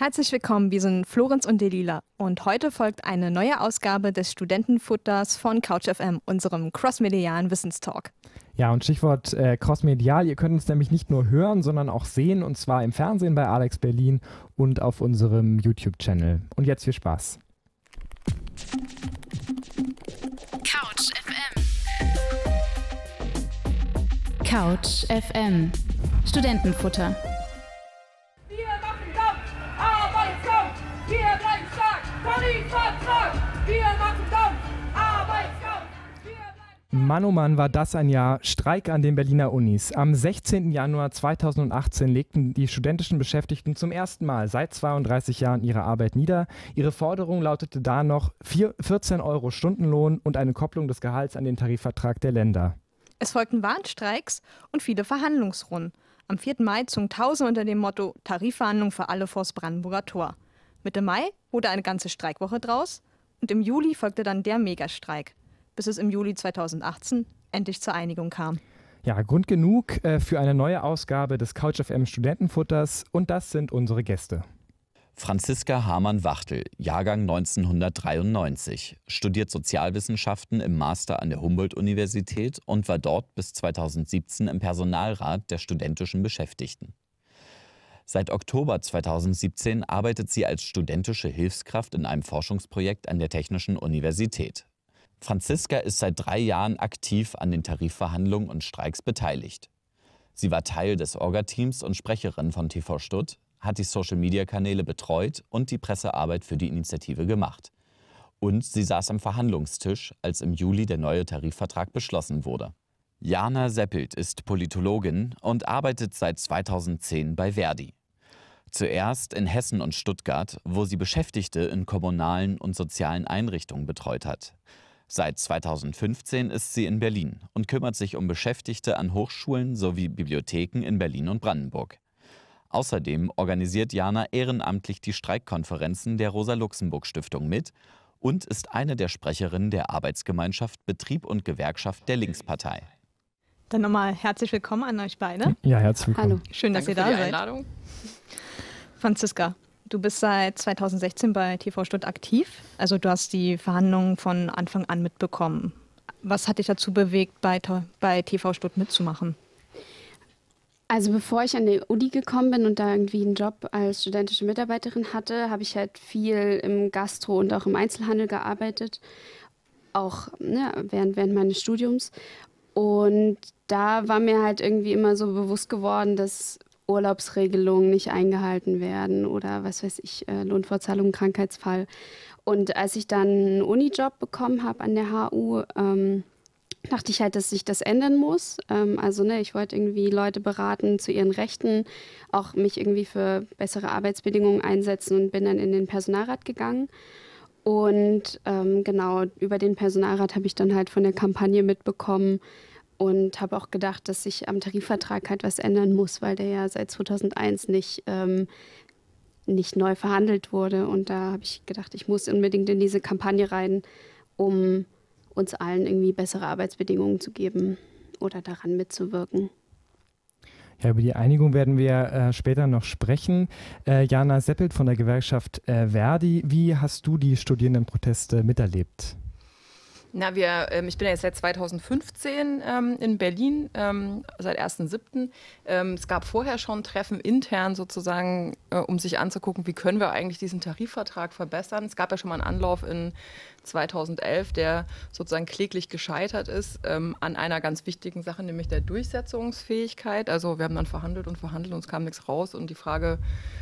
Herzlich willkommen, wir sind Florenz und Delila und heute folgt eine neue Ausgabe des Studentenfutters von CouchFM, unserem crossmedialen Wissenstalk. Ja, und Stichwort crossmedial, ihr könnt uns nämlich nicht nur hören, sondern auch sehen, und zwar im Fernsehen bei Alex Berlin und auf unserem YouTube-Channel. Und jetzt viel Spaß. CouchFM. CouchFM. Studentenfutter. Wir machen Kampf, Arbeitskampf, wir bleiben stark, Tarifvertrag. Wir machen Kampf, Arbeitskampf, wir bleiben... Mann, oh Mann, war das ein Jahr. Streik an den Berliner Unis. Am 16. Januar 2018 legten die studentischen Beschäftigten zum ersten Mal seit 32 Jahren ihre Arbeit nieder. Ihre Forderung lautete da noch 14 Euro Stundenlohn und eine Kopplung des Gehalts an den Tarifvertrag der Länder. Es folgten Warnstreiks und viele Verhandlungsrunden. Am 4. Mai zogen Tausende unter dem Motto Tarifverhandlungen für alle vors Brandenburger Tor. Mitte Mai wurde eine ganze Streikwoche draus und im Juli folgte dann der Megastreik, bis es im Juli 2018 endlich zur Einigung kam. Ja, Grund genug für eine neue Ausgabe des CouchFM Studentenfutters, und das sind unsere Gäste. Franziska Hamann-Wachtel, Jahrgang 1993, studiert Sozialwissenschaften im Master an der Humboldt-Universität und war dort bis 2017 im Personalrat der studentischen Beschäftigten. Seit Oktober 2017 arbeitet sie als studentische Hilfskraft in einem Forschungsprojekt an der Technischen Universität. Franziska ist seit 3 Jahren aktiv an den Tarifverhandlungen und Streiks beteiligt. Sie war Teil des Orga-Teams und Sprecherin von TV Stutt, hat die Social-Media-Kanäle betreut und die Pressearbeit für die Initiative gemacht. Und sie saß am Verhandlungstisch, als im Juli der neue Tarifvertrag beschlossen wurde. Jana Seppelt ist Politologin und arbeitet seit 2010 bei Verdi. Zuerst in Hessen und Stuttgart, wo sie Beschäftigte in kommunalen und sozialen Einrichtungen betreut hat. Seit 2015 ist sie in Berlin und kümmert sich um Beschäftigte an Hochschulen sowie Bibliotheken in Berlin und Brandenburg. Außerdem organisiert Jana ehrenamtlich die Streikkonferenzen der Rosa-Luxemburg-Stiftung mit und ist eine der Sprecherinnen der Arbeitsgemeinschaft Betrieb und Gewerkschaft der Linkspartei. Dann nochmal herzlich willkommen an euch beide. Ja, herzlich willkommen. Hallo, schön, dass Danke ihr für da die seid. Einladung. Franziska, du bist seit 2016 bei TV Stutt aktiv. Also du hast die Verhandlungen von Anfang an mitbekommen. Was hat dich dazu bewegt, bei TV Stutt mitzumachen? Also bevor ich an die Uni gekommen bin und da irgendwie einen Job als studentische Mitarbeiterin hatte, habe ich halt viel im Gastro und auch im Einzelhandel gearbeitet, auch während meines Studiums. Und da war mir halt irgendwie immer so bewusst geworden, dass Urlaubsregelungen nicht eingehalten werden oder was weiß ich, Lohnfortzahlung, Krankheitsfall. Und als ich dann einen Unijob bekommen habe an der HU, dachte ich halt, dass sich das ändern muss. Ich wollte irgendwie Leute beraten zu ihren Rechten, auch mich irgendwie für bessere Arbeitsbedingungen einsetzen und bin dann in den Personalrat gegangen. Und über den Personalrat habe ich dann halt von der Kampagne mitbekommen und habe auch gedacht, dass sich am Tarifvertrag halt was ändern muss, weil der ja seit 2001 nicht neu verhandelt wurde. Und da habe ich gedacht, ich muss unbedingt in diese Kampagne rein, um uns allen irgendwie bessere Arbeitsbedingungen zu geben oder daran mitzuwirken. Ja, über die Einigung werden wir später noch sprechen. Jana Seppelt von der Gewerkschaft Verdi, wie hast du die Studierendenproteste miterlebt? Ich bin ja jetzt seit 2015 in Berlin, seit 1.7. Es gab vorher schon Treffen intern sozusagen, um sich anzugucken, wie können wir eigentlich diesen Tarifvertrag verbessern. Es gab ja schon mal einen Anlauf in 2011, der sozusagen kläglich gescheitert ist an einer ganz wichtigen Sache, nämlich der Durchsetzungsfähigkeit. Also wir haben dann verhandelt und es kam nichts raus. Und die Frage,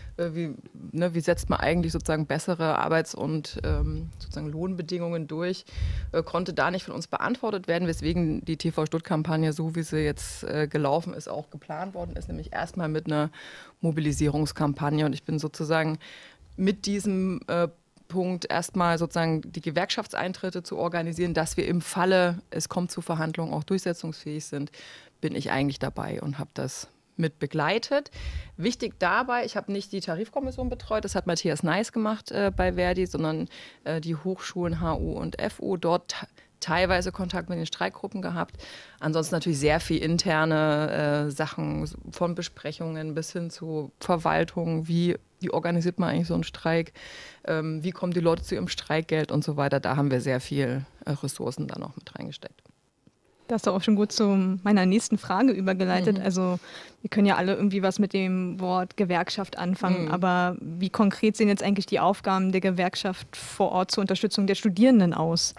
wie setzt man eigentlich sozusagen bessere Arbeits- und sozusagen Lohnbedingungen durch, konnte da nicht von uns beantwortet werden, weswegen die TV Stutt-Kampagne, so wie sie jetzt gelaufen ist, auch geplant worden ist, nämlich erstmal mit einer Mobilisierungskampagne. Und ich bin sozusagen mit diesem Punkt erstmal sozusagen die Gewerkschaftseintritte zu organisieren, dass wir im Falle, es kommt zu Verhandlungen, auch durchsetzungsfähig sind, bin ich eigentlich dabei und habe das mit begleitet. Wichtig dabei, ich habe nicht die Tarifkommission betreut, das hat Matthias Neiß gemacht bei Verdi, sondern die Hochschulen HU und FU. Dort teilweise Kontakt mit den Streikgruppen gehabt. Ansonsten natürlich sehr viel interne Sachen, von Besprechungen bis hin zu Verwaltung. Wie organisiert man eigentlich so einen Streik? Wie kommen die Leute zu ihrem Streikgeld und so weiter? Da haben wir sehr viel Ressourcen da noch mit reingesteckt. Das ist doch auch schon gut zu meiner nächsten Frage übergeleitet. Also wir können ja alle irgendwie was mit dem Wort Gewerkschaft anfangen, aber wie konkret sehen jetzt eigentlich die Aufgaben der Gewerkschaft vor Ort zur Unterstützung der Studierenden aus?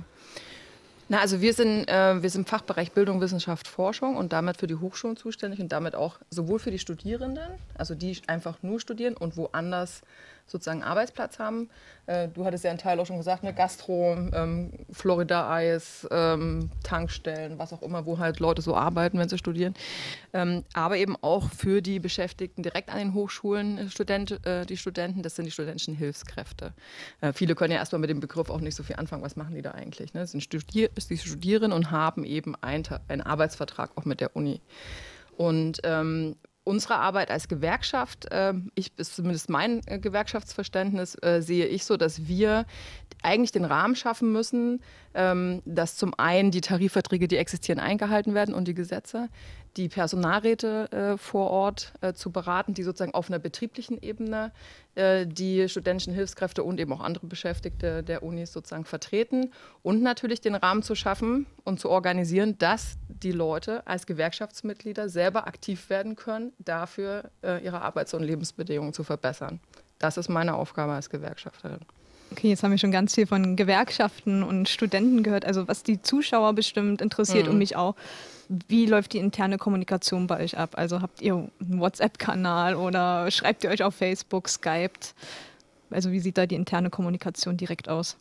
Na, also wir sind im Fachbereich Bildung, Wissenschaft, Forschung und damit für die Hochschulen zuständig und damit auch sowohl für die Studierenden, also die einfach nur studieren und woanders sozusagen Arbeitsplatz haben. Du hattest ja einen Teil auch schon gesagt, ne, Gastro, Florida-Eis, Tankstellen, was auch immer, wo halt Leute so arbeiten, wenn sie studieren. Aber eben auch für die Beschäftigten direkt an den Hochschulen, die Studenten, das sind die studentischen Hilfskräfte. Viele können ja erstmal mit dem Begriff auch nicht so viel anfangen, was machen die da eigentlich? Ne? Das sind die studieren und haben eben einen Arbeitsvertrag auch mit der Uni. Und unsere Arbeit als Gewerkschaft, ist zumindest mein Gewerkschaftsverständnis, sehe ich so, dass wir eigentlich den Rahmen schaffen müssen, dass zum einen die Tarifverträge, die existieren, eingehalten werden und die Gesetze, die Personalräte vor Ort zu beraten, die sozusagen auf einer betrieblichen Ebene die studentischen Hilfskräfte und eben auch andere Beschäftigte der Unis sozusagen vertreten und natürlich den Rahmen zu schaffen und zu organisieren, dass die Leute als Gewerkschaftsmitglieder selber aktiv werden können, dafür ihre Arbeits- und Lebensbedingungen zu verbessern. Das ist meine Aufgabe als Gewerkschafterin. Okay, jetzt haben wir schon ganz viel von Gewerkschaften und Studenten gehört, also was die Zuschauer bestimmt interessiert und mich auch. Wie läuft die interne Kommunikation bei euch ab? Also habt ihr einen WhatsApp-Kanal oder schreibt ihr euch auf Facebook, Skypt? Also wie sieht da die interne Kommunikation direkt aus?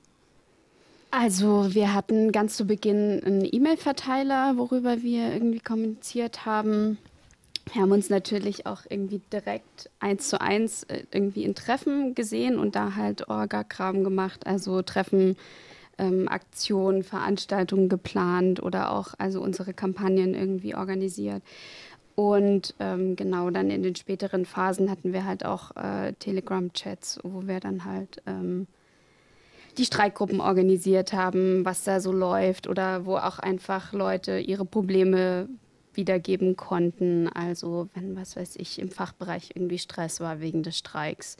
Also wir hatten ganz zu Beginn einen E-Mail-Verteiler, worüber wir irgendwie kommuniziert haben. Wir haben uns natürlich auch irgendwie direkt 1:1 irgendwie in Treffen gesehen und da halt Orga-Kram gemacht, also Treffen, Aktionen, Veranstaltungen geplant oder auch also unsere Kampagnen irgendwie organisiert. Und genau, dann in den späteren Phasen hatten wir halt auch Telegram-Chats, wo wir dann halt die Streikgruppen organisiert haben, was da so läuft oder wo auch einfach Leute ihre Probleme wiedergeben konnten. Also wenn, was weiß ich, im Fachbereich irgendwie Stress war wegen des Streiks,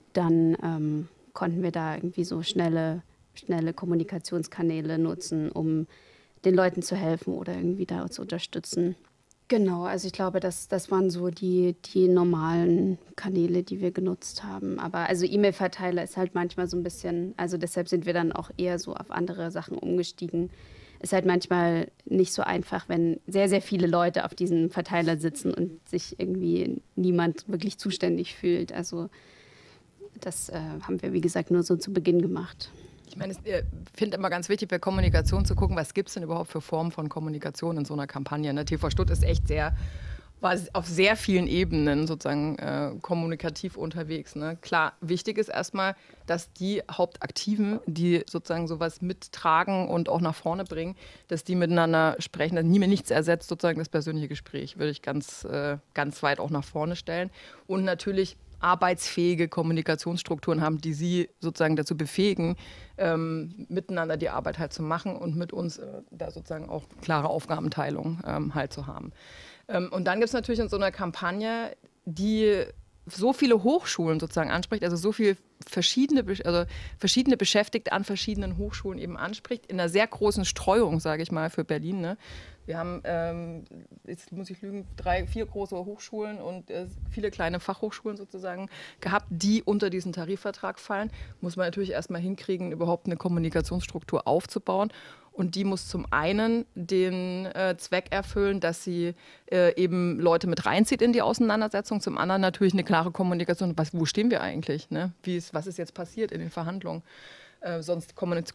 dann konnten wir da irgendwie so schnelle Kommunikationskanäle nutzen, um den Leuten zu helfen oder irgendwie da zu unterstützen. Genau, also ich glaube, das waren so die normalen Kanäle, die wir genutzt haben. Aber also E-Mail-Verteiler ist halt manchmal so ein bisschen, also deshalb sind wir dann auch eher so auf andere Sachen umgestiegen. Ist halt manchmal nicht so einfach, wenn sehr, sehr viele Leute auf diesem Verteiler sitzen und sich irgendwie niemand wirklich zuständig fühlt. Also das haben wir, wie gesagt, nur so zu Beginn gemacht. Ich meine, ich finde immer ganz wichtig bei Kommunikation zu gucken, was gibt es denn überhaupt für Formen von Kommunikation in so einer Kampagne. Ne? TV Stutt ist echt war auf sehr vielen Ebenen sozusagen kommunikativ unterwegs. Ne? Klar, wichtig ist erstmal, dass die Hauptaktiven, die sozusagen sowas mittragen und auch nach vorne bringen, dass die miteinander sprechen. Das nie mehr nichts ersetzt, sozusagen das persönliche Gespräch, würde ich ganz weit auch nach vorne stellen. Und natürlich arbeitsfähige Kommunikationsstrukturen haben, die sie sozusagen dazu befähigen, miteinander die Arbeit halt zu machen und mit uns da sozusagen auch klare Aufgabenteilung halt zu haben. Und dann gibt es natürlich in so einer Kampagne, die so viele Hochschulen sozusagen anspricht, also so viele verschiedene Beschäftigte an verschiedenen Hochschulen eben anspricht, in einer sehr großen Streuung, sage ich mal, für Berlin. Ne? Wir haben, jetzt muss ich lügen, 3, 4 große Hochschulen und viele kleine Fachhochschulen sozusagen gehabt, die unter diesen Tarifvertrag fallen. Muss man natürlich erstmal hinkriegen, überhaupt eine Kommunikationsstruktur aufzubauen. Und die muss zum einen den Zweck erfüllen, dass sie eben Leute mit reinzieht in die Auseinandersetzung. Zum anderen natürlich eine klare Kommunikation. Wo stehen wir eigentlich? Ne? Was ist jetzt passiert in den Verhandlungen? Sonst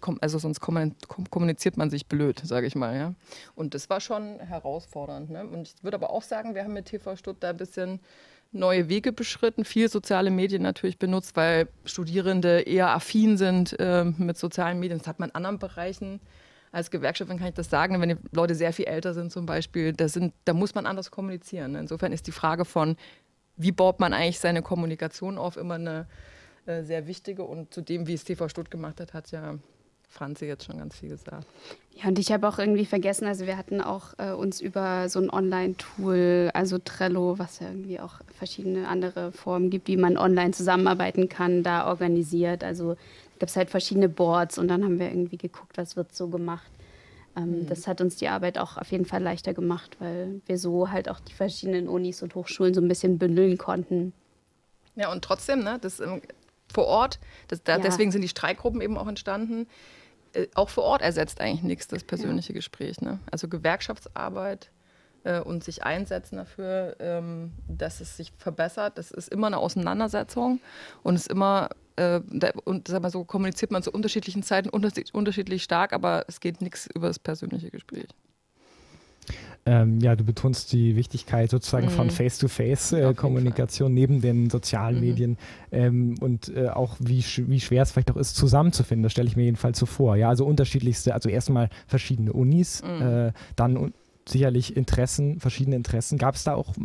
kommuniziert man sich blöd, sage ich mal. Ja? Und das war schon herausfordernd. Ne? Und ich würde aber auch sagen, wir haben mit TV Stutt da ein bisschen neue Wege beschritten, viel soziale Medien natürlich benutzt, weil Studierende eher affin sind mit sozialen Medien. Das hat man in anderen Bereichen. Als Gewerkschafterin kann ich das sagen, wenn die Leute sehr viel älter sind zum Beispiel, da muss man anders kommunizieren. Insofern ist die Frage von, wie baut man eigentlich seine Kommunikation auf, immer eine sehr wichtige. Und zu dem, wie es TV Stutt gemacht hat, hat ja Franzi jetzt schon ganz viel gesagt. Ja, und ich habe auch irgendwie vergessen, also wir hatten auch uns über so ein Online-Tool, also Trello, was ja irgendwie auch verschiedene andere Formen gibt, wie man online zusammenarbeiten kann, da organisiert. Also gibt es halt verschiedene Boards und dann haben wir irgendwie geguckt, was wird so gemacht. Das hat uns die Arbeit auch auf jeden Fall leichter gemacht, weil wir so halt auch die verschiedenen Unis und Hochschulen so ein bisschen bündeln konnten. Ja, und trotzdem, ne, das vor Ort, deswegen sind die Streikgruppen eben auch entstanden. Auch vor Ort ersetzt eigentlich nichts das persönliche Gespräch. Ne? Also Gewerkschaftsarbeit und sich einsetzen dafür, dass es sich verbessert, das ist immer eine Auseinandersetzung und ist immer, und sag mal so, kommuniziert man zu unterschiedlichen Zeiten unterschiedlich stark, aber es geht nichts über das persönliche Gespräch. Ja, du betonst die Wichtigkeit sozusagen von Face-to-Face-Kommunikation neben den sozialen Medien und auch wie schwer es vielleicht auch ist, zusammenzufinden. Das stelle ich mir jedenfalls so vor. Ja, also unterschiedlichste, also erstmal verschiedene Unis, dann sicherlich verschiedene Interessen. Gab es da auch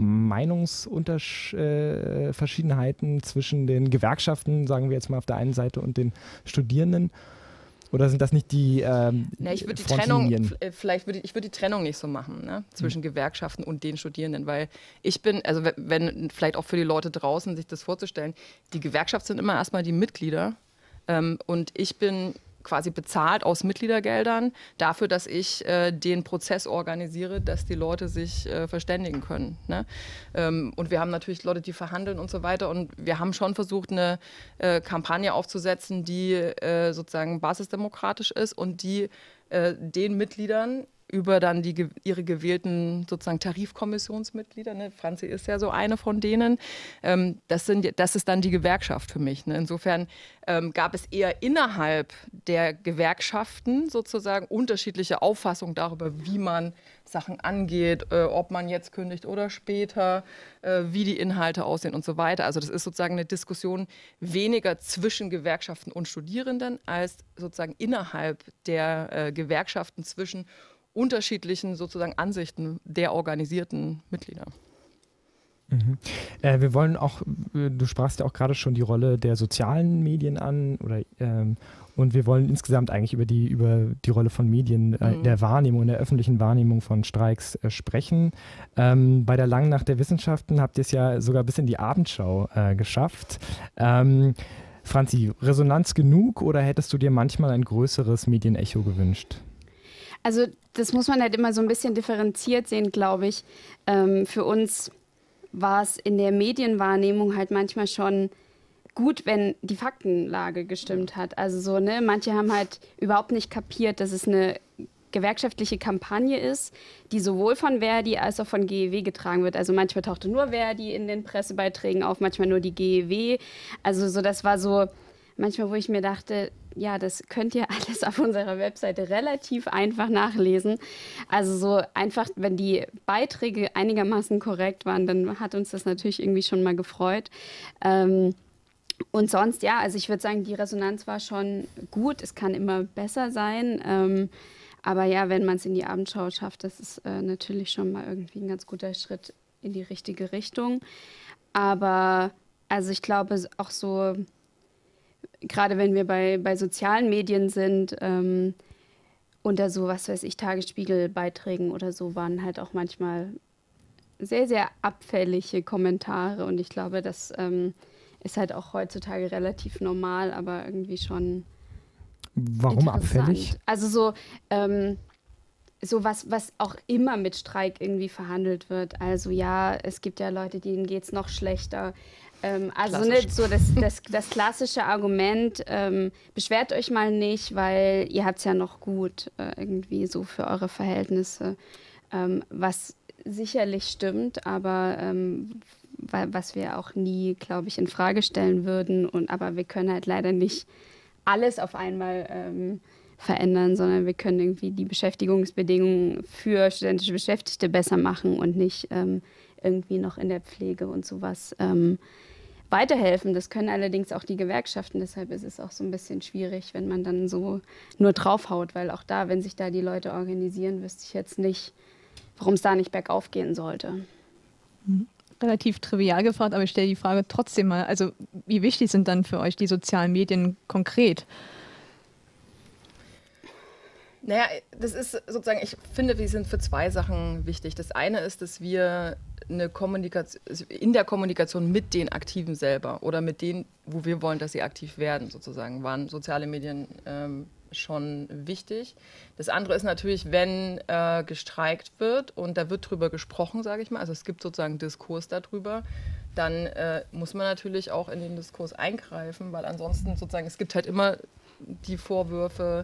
Meinungsverschiedenheiten zwischen den Gewerkschaften, sagen wir jetzt mal auf der einen Seite, und den Studierenden? Oder sind das nicht die ich würde die Trennung nicht so machen, ne, zwischen Gewerkschaften und den Studierenden, weil ich bin, also wenn vielleicht auch für die Leute draußen sich das vorzustellen, die Gewerkschaften sind immer erstmal die Mitglieder und ich bin quasi bezahlt aus Mitgliedergeldern dafür, dass ich den Prozess organisiere, dass die Leute sich verständigen können. Ne? Und wir haben natürlich Leute, die verhandeln und so weiter. Und wir haben schon versucht, eine Kampagne aufzusetzen, die sozusagen basisdemokratisch ist und die den Mitgliedern über dann ihre gewählten sozusagen Tarifkommissionsmitglieder, ne? Franzi ist ja so eine von denen, das ist dann die Gewerkschaft für mich. Ne? Insofern gab es eher innerhalb der Gewerkschaften sozusagen unterschiedliche Auffassungen darüber, wie man Sachen angeht, ob man jetzt kündigt oder später, wie die Inhalte aussehen und so weiter. Also das ist sozusagen eine Diskussion weniger zwischen Gewerkschaften und Studierenden als sozusagen innerhalb der Gewerkschaften zwischen unterschiedlichen sozusagen Ansichten der organisierten Mitglieder. Wir wollen auch, du sprachst ja auch gerade schon die Rolle der sozialen Medien an, und wir wollen insgesamt eigentlich über die Rolle von Medien, der Wahrnehmung, der öffentlichen Wahrnehmung von Streiks sprechen. Bei der Langen Nacht der Wissenschaften habt ihr es ja sogar bis in die Abendschau geschafft. Franzi, Resonanz genug oder hättest du dir manchmal ein größeres Medienecho gewünscht? Also das muss man halt immer so ein bisschen differenziert sehen, glaube ich. Für uns war es in der Medienwahrnehmung halt manchmal schon gut, wenn die Faktenlage gestimmt hat. Also so, ne, manche haben halt überhaupt nicht kapiert, dass es eine gewerkschaftliche Kampagne ist, die sowohl von Verdi als auch von GEW getragen wird. Also manchmal tauchte nur Verdi in den Pressebeiträgen auf, manchmal nur die GEW. Also so, das war so manchmal, wo ich mir dachte, ja, das könnt ihr alles auf unserer Webseite relativ einfach nachlesen. Also so einfach, wenn die Beiträge einigermaßen korrekt waren, dann hat uns das natürlich irgendwie schon mal gefreut. Und sonst, ja, also ich würde sagen, die Resonanz war schon gut. Es kann immer besser sein. Aber ja, wenn man es in die Abendschau schafft, das ist natürlich schon mal irgendwie ein ganz guter Schritt in die richtige Richtung. Aber also ich glaube auch so, gerade wenn wir bei sozialen Medien sind, unter so, was weiß ich, Tagesspiegelbeiträgen oder so, waren halt auch manchmal sehr, sehr abfällige Kommentare. Und ich glaube, das ist halt auch heutzutage relativ normal, aber irgendwie schon. Warum abfällig? Also so was auch immer mit Streik irgendwie verhandelt wird. Also ja, es gibt ja Leute, denen geht es noch schlechter. Also nicht so das klassische Argument, beschwert euch mal nicht, weil ihr habt es ja noch gut, irgendwie so für eure Verhältnisse. Was sicherlich stimmt, aber was wir auch nie, glaube ich, in Frage stellen würden. Aber wir können halt leider nicht alles auf einmal verändern, sondern wir können irgendwie die Beschäftigungsbedingungen für studentische Beschäftigte besser machen und nicht irgendwie noch in der Pflege und sowas weiterhelfen. Das können allerdings auch die Gewerkschaften. Deshalb ist es auch so ein bisschen schwierig, wenn man dann so nur draufhaut, weil auch da, wenn sich da die Leute organisieren, wüsste ich jetzt nicht, warum es da nicht bergauf gehen sollte. Relativ trivial gefragt, aber ich stelle die Frage trotzdem mal. Also wie wichtig sind dann für euch die sozialen Medien konkret? Naja, das ist sozusagen, ich finde, wir sind für zwei Sachen wichtig. Das eine ist, dass wir in der Kommunikation mit den Aktiven selber oder mit denen, wo wir wollen, dass sie aktiv werden, sozusagen, waren soziale Medien schon wichtig. Das andere ist natürlich, wenn gestreikt wird und da wird drüber gesprochen, sage ich mal, also es gibt sozusagen Diskurs darüber, dann muss man natürlich auch in den Diskurs eingreifen, weil ansonsten sozusagen, es gibt halt immer die Vorwürfe,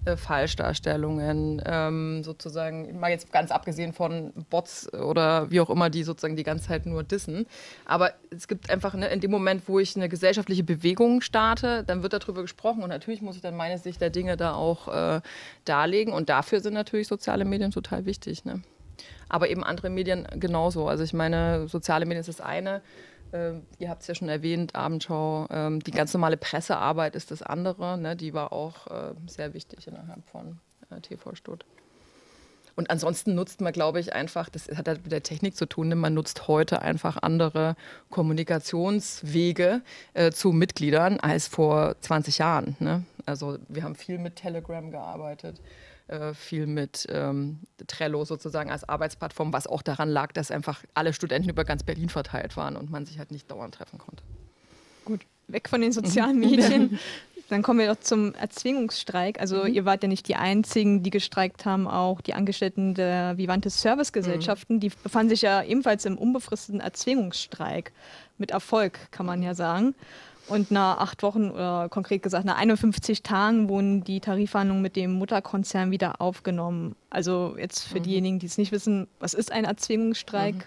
Falschdarstellungen, sozusagen, mal jetzt ganz abgesehen von Bots oder wie auch immer, die sozusagen die ganze Zeit nur dissen. Aber es gibt einfach, in dem Moment, wo ich eine gesellschaftliche Bewegung starte, dann wird darüber gesprochen und natürlich muss ich dann meine Sicht der Dinge da auch darlegen und dafür sind natürlich soziale Medien total wichtig. Ne? Aber eben andere Medien genauso. Also ich meine, soziale Medien ist das eine. Ihr habt es ja schon erwähnt, Abendschau, die ganz normale Pressearbeit ist das andere. Ne? Die war auch sehr wichtig innerhalb von TV Stutt. Und ansonsten nutzt man, glaube ich, einfach, das hat halt mit der Technik zu tun, ne? Man nutzt heute einfach andere Kommunikationswege zu Mitgliedern als vor 20 Jahren. Ne? Also wir haben viel mit Telegram gearbeitet. Viel mit Trello sozusagen als Arbeitsplattform, was auch daran lag, dass einfach alle Studenten über ganz Berlin verteilt waren und man sich halt nicht dauernd treffen konnte. Gut, weg von den sozialen Medien. Dann kommen wir doch zum Erzwingungsstreik. Also ihr wart ja nicht die Einzigen, die gestreikt haben, auch die Angestellten der Vivantes Servicegesellschaften, die befanden sich ja ebenfalls im unbefristeten Erzwingungsstreik. Mit Erfolg, kann man ja sagen. Und nach 8 Wochen oder konkret gesagt nach 51 Tagen wurden die Tarifverhandlungen mit dem Mutterkonzern wieder aufgenommen. Also jetzt für diejenigen, die es nicht wissen, was ist ein Erzwingungsstreik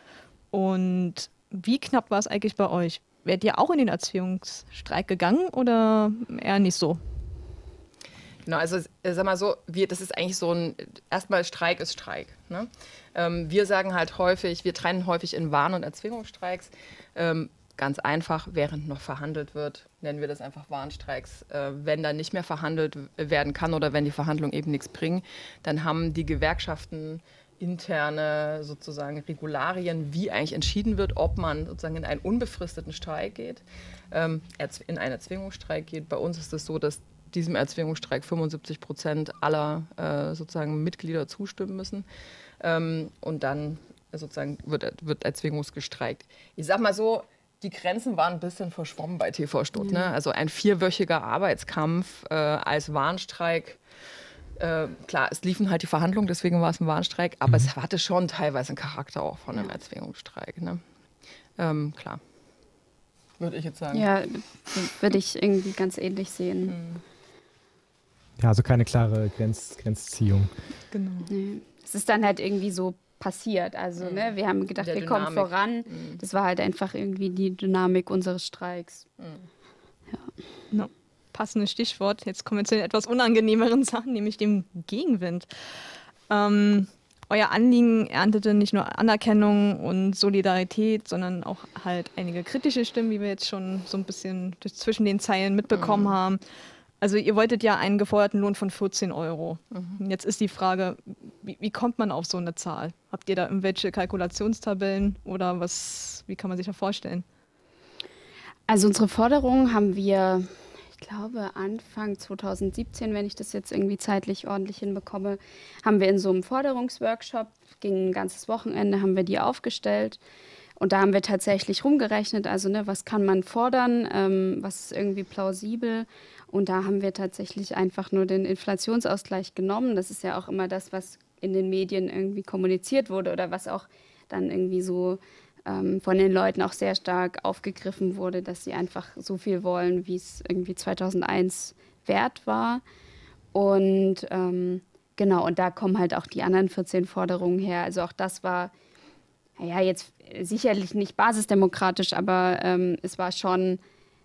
und wie knapp war es eigentlich bei euch? Wärt ihr auch in den Erzwingungsstreik gegangen oder eher nicht so? Genau, also sag mal so, das ist eigentlich so erstmal Streik ist Streik. Ne? Wir sagen halt häufig, wir trennen häufig in Warn- und Erzwingungsstreiks. Ganz einfach, während noch verhandelt wird, nennen wir das einfach Warnstreiks. Wenn dann nicht mehr verhandelt werden kann oder wenn die Verhandlungen eben nichts bringen, dann haben die Gewerkschaften interne sozusagen Regularien, wie eigentlich entschieden wird, ob man sozusagen in einen unbefristeten Streik geht, in einen Erzwingungsstreik geht. Bei uns ist es so, dass diesem Erzwingungsstreik 75% aller sozusagen Mitglieder zustimmen müssen. Und dann sozusagen wird Erzwingungsgestreikt. Ich sag mal so, die Grenzen waren ein bisschen verschwommen bei TV Stutt. Ne? Also ein 4-wöchiger Arbeitskampf als Warnstreik. Klar, es liefen halt die Verhandlungen, deswegen war es ein Warnstreik, aber es hatte schon teilweise einen Charakter auch von einem Erzwingungsstreik. Ne? Klar, würde ich jetzt sagen. Ja, würde ich irgendwie ganz ähnlich sehen. Ja, also keine klare Grenzziehung. Genau. Nee. Es ist dann halt irgendwie so passiert. Also ne, wir haben gedacht, wir kommen voran. Das war halt einfach irgendwie die Dynamik unseres Streiks. Ja. No. Passendes Stichwort. Jetzt kommen wir zu den etwas unangenehmeren Sachen, nämlich dem Gegenwind. Euer Anliegen erntete nicht nur Anerkennung und Solidarität, sondern auch halt einige kritische Stimmen, wie wir jetzt schon so ein bisschen zwischen den Zeilen mitbekommen haben. Also ihr wolltet ja einen geforderten Lohn von 14 €. Jetzt ist die Frage, wie kommt man auf so eine Zahl? Habt ihr da irgendwelche Kalkulationstabellen oder wie kann man sich das vorstellen? Also unsere Forderung haben wir, ich glaube Anfang 2017, wenn ich das jetzt irgendwie zeitlich ordentlich hinbekomme, haben wir in so einem Forderungsworkshop, ging ein ganzes Wochenende, haben wir die aufgestellt. Und da haben wir tatsächlich rumgerechnet, also ne, was kann man fordern, was ist irgendwie plausibel. Und da haben wir tatsächlich einfach nur den Inflationsausgleich genommen. Das ist ja auch immer das, was in den Medien irgendwie kommuniziert wurde oder was auch dann irgendwie so von den Leuten auch sehr stark aufgegriffen wurde, dass sie einfach so viel wollen, wie es irgendwie 2001 wert war. Und genau, und da kommen halt auch die anderen 14 Forderungen her. Also auch das war, naja, jetzt sicherlich nicht basisdemokratisch, aber es war schon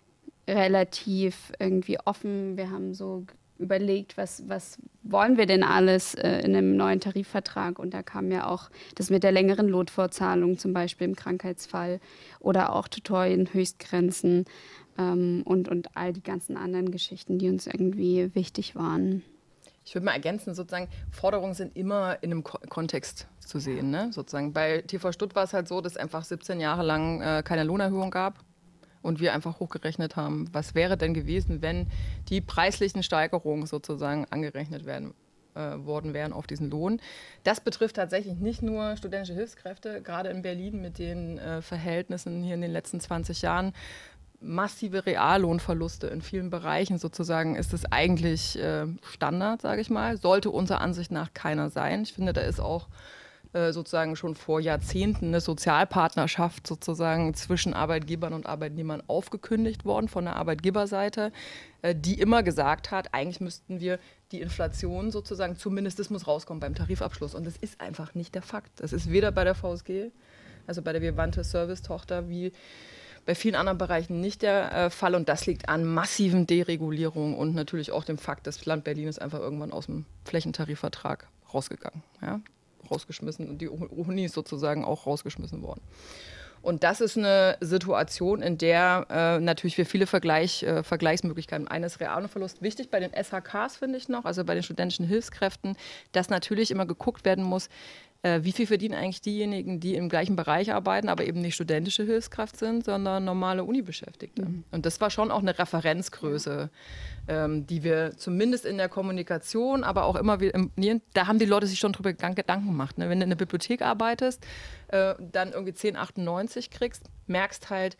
relativ irgendwie offen. Wir haben so überlegt, was wollen wir denn alles in einem neuen Tarifvertrag? Und da kam ja auch das mit der längeren Lotvorzahlung zum Beispiel im Krankheitsfall oder auch Tutorienhöchstgrenzen und all die ganzen anderen Geschichten, die uns irgendwie wichtig waren. Ich würde mal ergänzen, sozusagen, Forderungen sind immer in einem Kontext zu sehen. Ne? Sozusagen. Bei TV Stutt war es halt so, dass es einfach 17 Jahre lang keine Lohnerhöhung gab. Und wir einfach hochgerechnet haben, was wäre denn gewesen, wenn die preislichen Steigerungen sozusagen angerechnet werden worden wären auf diesen Lohn. Das betrifft tatsächlich nicht nur studentische Hilfskräfte, gerade in Berlin mit den Verhältnissen hier in den letzten 20 Jahren. Massive Reallohnverluste in vielen Bereichen sozusagen ist es eigentlich Standard, sage ich mal. Sollte unserer Ansicht nach keiner sein. Ich finde, da ist auch sozusagen schon vor Jahrzehnten eine Sozialpartnerschaft sozusagen zwischen Arbeitgebern und Arbeitnehmern aufgekündigt worden von der Arbeitgeberseite, die immer gesagt hat, eigentlich müssten wir die Inflation sozusagen, zumindest das muss rauskommen beim Tarifabschluss. Und das ist einfach nicht der Fakt. Das ist weder bei der VSG, also bei der Vivantes Service-Tochter, wie bei vielen anderen Bereichen nicht der Fall. Und das liegt an massiven Deregulierungen und natürlich auch dem Fakt, das Land Berlin ist einfach irgendwann aus dem Flächentarifvertrag rausgegangen. Ja? Rausgeschmissen und die Unis sozusagen auch rausgeschmissen worden. Und das ist eine Situation, in der natürlich wir viele Vergleichsmöglichkeiten. Eines Reallohnverlust. Wichtig bei den SHKs finde ich noch, also bei den studentischen Hilfskräften, dass natürlich immer geguckt werden muss, wie viel verdienen eigentlich diejenigen, die im gleichen Bereich arbeiten, aber eben nicht studentische Hilfskraft sind, sondern normale Uni-Beschäftigte. Und das war schon auch eine Referenzgröße, die wir zumindest in der Kommunikation, aber auch immer wieder, da haben die Leute sich schon drüber Gedanken gemacht. Ne? Wenn du in der Bibliothek arbeitest, dann irgendwie 10,98 kriegst, merkst halt,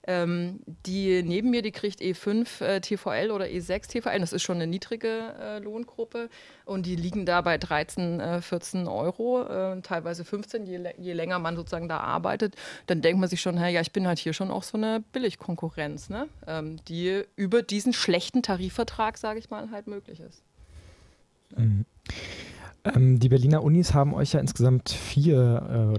die neben mir, die kriegt E5 TVL oder E6 TVL, das ist schon eine niedrige Lohngruppe und die liegen da bei 13, 14 Euro, teilweise 15, je länger man sozusagen da arbeitet, dann denkt man sich schon, ja, ich bin halt hier schon auch so eine Billigkonkurrenz, ne? Die über diesen schlechten Tarifvertrag, sage ich mal, halt möglich ist. Mhm. Die Berliner Unis haben euch ja insgesamt vier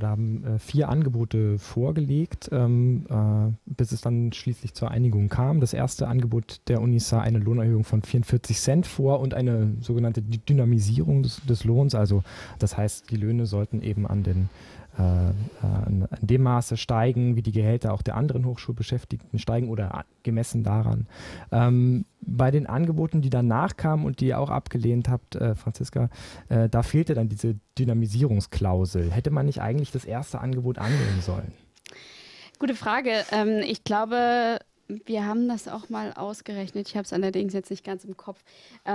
Angebote vorgelegt, bis es dann schließlich zur Einigung kam. Das erste Angebot der Unis sah eine Lohnerhöhung von 44 Cent vor und eine sogenannte Dynamisierung des Lohns. Also das heißt, die Löhne sollten eben an dem Maße steigen, wie die Gehälter auch der anderen Hochschulbeschäftigten steigen oder gemessen daran. Bei den Angeboten, die danach kamen und die ihr auch abgelehnt habt, Franziska, da fehlte dann diese Dynamisierungsklausel. Hätte man nicht eigentlich das erste Angebot annehmen sollen? Gute Frage. Ich glaube, wir haben das auch mal ausgerechnet. Ich habe es allerdings jetzt nicht ganz im Kopf.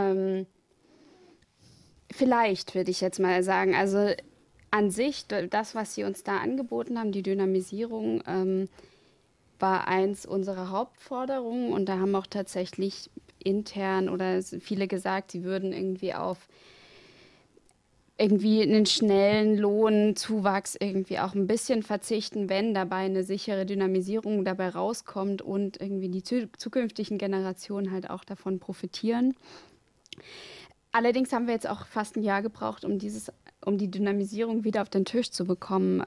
Vielleicht würde ich jetzt mal sagen, also an sich, das, was sie uns da angeboten haben, die Dynamisierung, war eins unserer Hauptforderungen. Und da haben auch tatsächlich intern oder viele gesagt, sie würden irgendwie auf einen schnellen Lohnzuwachs irgendwie auch ein bisschen verzichten, wenn dabei eine sichere Dynamisierung dabei rauskommt und irgendwie die zukünftigen Generationen halt auch davon profitieren. Allerdings haben wir jetzt auch fast ein Jahr gebraucht, um die Dynamisierung wieder auf den Tisch zu bekommen.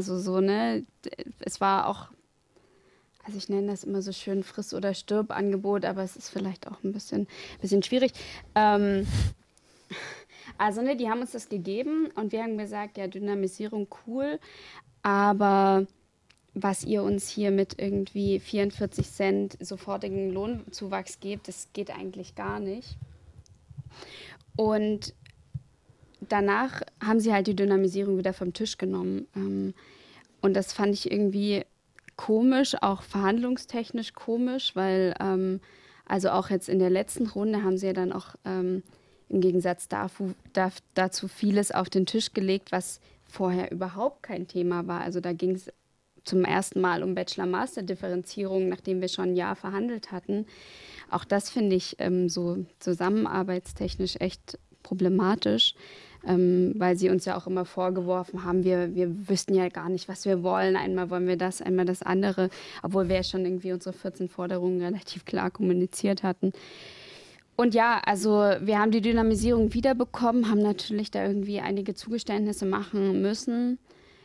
Es war auch, also ich nenne das immer so schön Friss- oder Stirb-Angebot, aber es ist vielleicht auch ein bisschen schwierig. Die haben uns das gegeben und wir haben gesagt, ja, Dynamisierung cool, aber was ihr uns hier mit irgendwie 44 Cent sofortigen Lohnzuwachs gebt, das geht eigentlich gar nicht. Und danach haben sie halt die Dynamisierung wieder vom Tisch genommen. Und das fand ich irgendwie komisch, auch verhandlungstechnisch komisch, weil also auch jetzt in der letzten Runde haben sie ja dann auch im Gegensatz dazu vieles auf den Tisch gelegt, was vorher überhaupt kein Thema war. Also da ging es zum ersten Mal um Bachelor-Master-Differenzierung, nachdem wir schon ein Jahr verhandelt hatten. Auch das finde ich so zusammenarbeitstechnisch echt problematisch, weil sie uns ja auch immer vorgeworfen haben, wir wüssten ja gar nicht, was wir wollen. Einmal wollen wir das, einmal das andere, obwohl wir ja schon irgendwie unsere 14 Forderungen relativ klar kommuniziert hatten. Und ja, also wir haben die Dynamisierung wiederbekommen, haben natürlich da irgendwie einige Zugeständnisse machen müssen.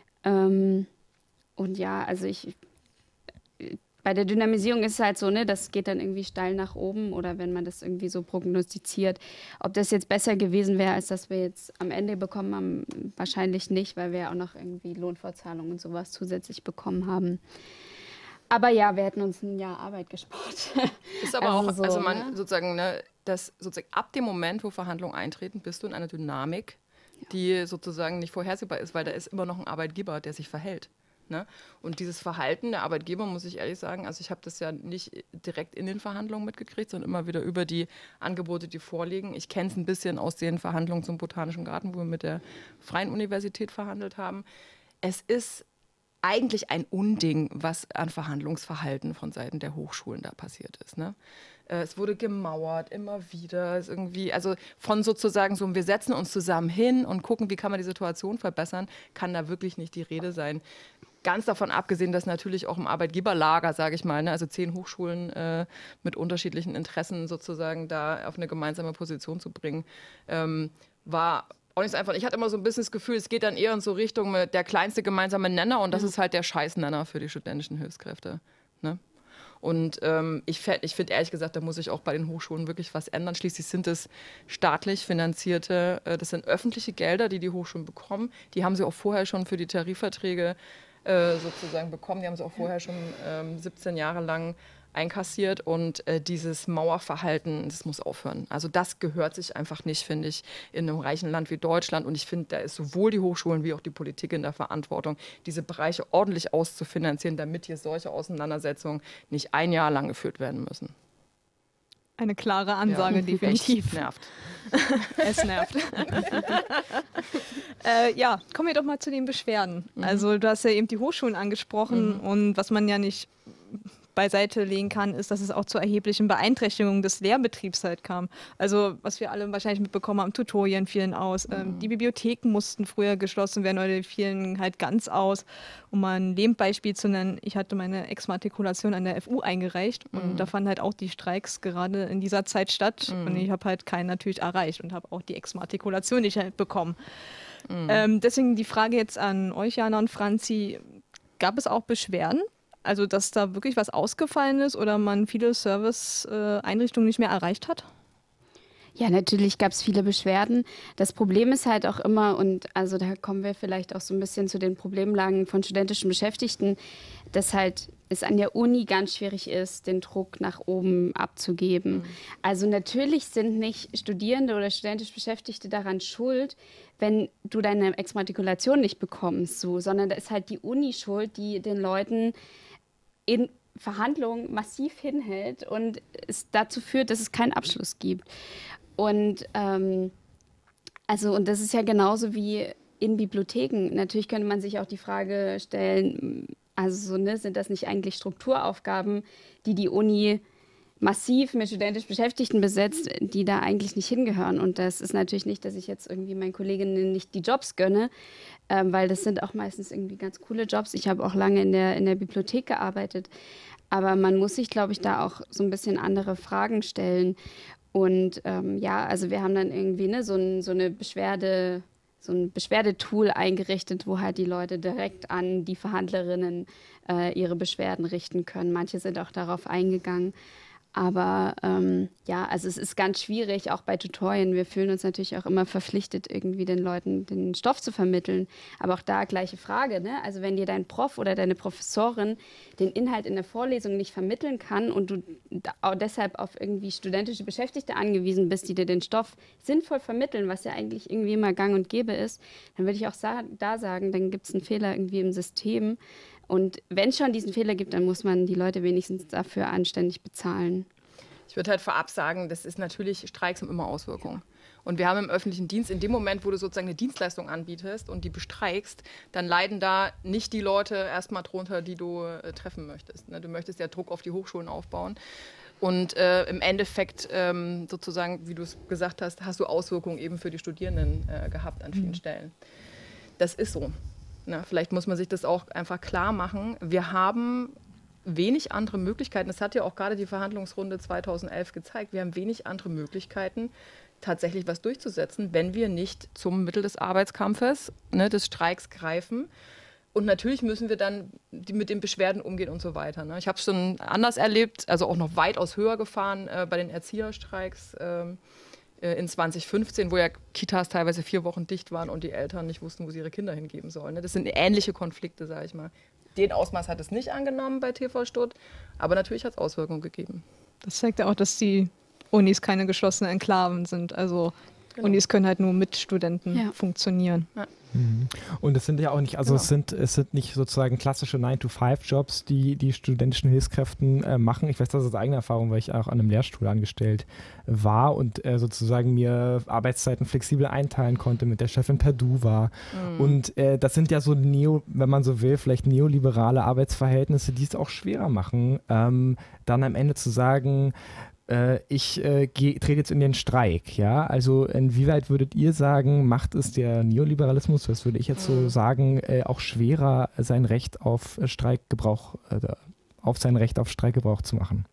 Und ja, also bei der Dynamisierung ist es halt so, ne, das geht dann irgendwie steil nach oben oder wenn man das irgendwie so prognostiziert. Ob das jetzt besser gewesen wäre, als das wir jetzt am Ende bekommen haben, wahrscheinlich nicht, weil wir ja auch noch irgendwie Lohnfortzahlungen und sowas zusätzlich bekommen haben. Aber ja, wir hätten uns ein Jahr Arbeit gespart. Ist aber also auch, so, also man sozusagen, ne, das sozusagen ab dem Moment, wo Verhandlungen eintreten, bist du in einer Dynamik, die sozusagen nicht vorhersehbar ist, weil da ist immer noch ein Arbeitgeber, der sich verhält. Ne? Und dieses Verhalten der Arbeitgeber, muss ich ehrlich sagen, also ich habe das ja nicht direkt in den Verhandlungen mitgekriegt, sondern immer wieder über die Angebote, die vorliegen. Ich kenne es ein bisschen aus den Verhandlungen zum Botanischen Garten, wo wir mit der Freien Universität verhandelt haben. Es ist eigentlich ein Unding, was an Verhandlungsverhalten von Seiten der Hochschulen da passiert ist. Ne? Es wurde gemauert, immer wieder. Es irgendwie, also von sozusagen so, wir setzen uns zusammen hin und gucken, wie kann man die Situation verbessern, kann da wirklich nicht die Rede sein. Ganz davon abgesehen, dass natürlich auch im Arbeitgeberlager, sage ich mal, ne, also 10 Hochschulen mit unterschiedlichen Interessen sozusagen da auf eine gemeinsame Position zu bringen, war auch nicht so einfach. Ich hatte immer so ein bisschen das Gefühl, es geht dann eher in so Richtung mit der kleinste gemeinsame Nenner und das ist halt der Scheißnenner für die studentischen Hilfskräfte. Ne? Und ich finde ehrlich gesagt, da muss sich auch bei den Hochschulen wirklich was ändern. Schließlich sind es staatlich finanzierte, das sind öffentliche Gelder, die die Hochschulen bekommen. Die haben sie auch vorher schon für die Tarifverträge sozusagen bekommen. Die haben sie auch vorher schon 17 Jahre lang einkassiert und dieses Mauerverhalten, das muss aufhören. Also das gehört sich einfach nicht, finde ich, in einem reichen Land wie Deutschland. Und ich finde, da ist sowohl die Hochschulen wie auch die Politik in der Verantwortung, diese Bereiche ordentlich auszufinanzieren, damit hier solche Auseinandersetzungen nicht ein Jahr lang geführt werden müssen. Eine klare Ansage, definitiv. Echt nervt. Es nervt. Ja, kommen wir doch mal zu den Beschwerden. Also du hast ja eben die Hochschulen angesprochen und was man ja nicht beiseite legen kann, ist, dass es auch zu erheblichen Beeinträchtigungen des Lehrbetriebs halt kam. Also was wir alle wahrscheinlich mitbekommen haben, Tutorien fielen aus, die Bibliotheken mussten früher geschlossen werden oder die fielen halt ganz aus. Um mal ein Nebenbeispiel zu nennen, ich hatte meine Exmatrikulation an der FU eingereicht und da fanden halt auch die Streiks gerade in dieser Zeit statt und ich habe halt keinen natürlich erreicht und habe auch die Exmatrikulation nicht halt bekommen. Deswegen die Frage jetzt an euch, Jana und Franzi, gab es auch Beschwerden? Also, dass da wirklich was ausgefallen ist oder man viele Service-Einrichtungen nicht mehr erreicht hat? Ja, natürlich gab es viele Beschwerden. Das Problem ist halt auch immer, und also da kommen wir vielleicht auch so ein bisschen zu den Problemlagen von studentischen Beschäftigten, dass halt es an der Uni ganz schwierig ist, den Druck nach oben abzugeben. Also natürlich sind nicht Studierende oder studentisch Beschäftigte daran schuld, wenn du deine Exmatrikulation nicht bekommst, so, sondern da ist halt die Uni schuld, die den Leuten in Verhandlungen massiv hinhält und es dazu führt, dass es keinen Abschluss gibt. Und und das ist ja genauso wie in Bibliotheken. Natürlich könnte man sich auch die Frage stellen, also sind das nicht eigentlich Strukturaufgaben, die die Uni massiv mit studentisch Beschäftigten besetzt, die da eigentlich nicht hingehören. Und das ist natürlich nicht, dass ich jetzt irgendwie meinen Kolleginnen nicht die Jobs gönne, weil das sind auch meistens irgendwie ganz coole Jobs. Ich habe auch lange in der Bibliothek gearbeitet. Aber man muss sich, glaube ich, da auch so ein bisschen andere Fragen stellen. Und also wir haben dann irgendwie so ein Beschwerdetool eingerichtet, wo halt die Leute direkt an die Verhandlerinnen ihre Beschwerden richten können. Manche sind auch darauf eingegangen. Aber also es ist ganz schwierig, auch bei Tutorien. Wir fühlen uns natürlich auch immer verpflichtet, irgendwie den Leuten den Stoff zu vermitteln. Aber auch da gleiche Frage, ne? Also wenn dir dein Prof oder deine Professorin den Inhalt in der Vorlesung nicht vermitteln kann und du auch deshalb auf irgendwie studentische Beschäftigte angewiesen bist, die dir den Stoff sinnvoll vermitteln, was ja eigentlich irgendwie immer gang und gäbe ist, dann würde ich auch da sagen, dann gibt es einen Fehler irgendwie im System. Und wenn es schon diesen Fehler gibt, dann muss man die Leute wenigstens dafür anständig bezahlen. Ich würde halt vorab sagen, das ist natürlich, Streiks haben immer Auswirkungen. Und wir haben im öffentlichen Dienst, in dem Moment, wo du sozusagen eine Dienstleistung anbietest und die bestreikst, dann leiden da nicht die Leute erstmal drunter, die du treffen möchtest. Ne? Du möchtest ja Druck auf die Hochschulen aufbauen. Und im Endeffekt sozusagen, wie du es gesagt hast, hast du Auswirkungen eben für die Studierenden gehabt an vielen Stellen. Das ist so. Na, vielleicht muss man sich das auch einfach klar machen. Wir haben wenig andere Möglichkeiten. Das hat ja auch gerade die Verhandlungsrunde 2011 gezeigt. Wir haben wenig andere Möglichkeiten, tatsächlich was durchzusetzen, wenn wir nicht zum Mittel des Arbeitskampfes, des Streiks greifen. Und natürlich müssen wir dann mit den Beschwerden umgehen und so weiter. Ne? Ich habe es schon anders erlebt, also auch noch weitaus höher gefahren bei den Erzieherstreiks in 2015, wo ja Kitas teilweise 4 Wochen dicht waren und die Eltern nicht wussten, wo sie ihre Kinder hingeben sollen. Das sind ähnliche Konflikte, sage ich mal. Den Ausmaß hat es nicht angenommen bei TV Stutt, aber natürlich hat es Auswirkungen gegeben. Das zeigt ja auch, dass die Unis keine geschlossenen Enklaven sind. Also Unis können halt nur mit Studenten funktionieren. Ja. Und es sind ja auch nicht, also es sind nicht sozusagen klassische 9-to-5-Jobs, die studentischen Hilfskräften machen. Ich weiß das aus eigener Erfahrung, weil ich auch an einem Lehrstuhl angestellt war und sozusagen mir Arbeitszeiten flexibel einteilen konnte, mit der Chefin per Du war. Und das sind ja so wenn man so will, vielleicht neoliberale Arbeitsverhältnisse, die es auch schwerer machen, dann am Ende zu sagen, ich trete jetzt in den Streik, ja, also inwieweit würdet ihr sagen, macht es der Neoliberalismus, das würde ich jetzt so sagen, auch schwerer, sein Recht auf Streikgebrauch zu machen?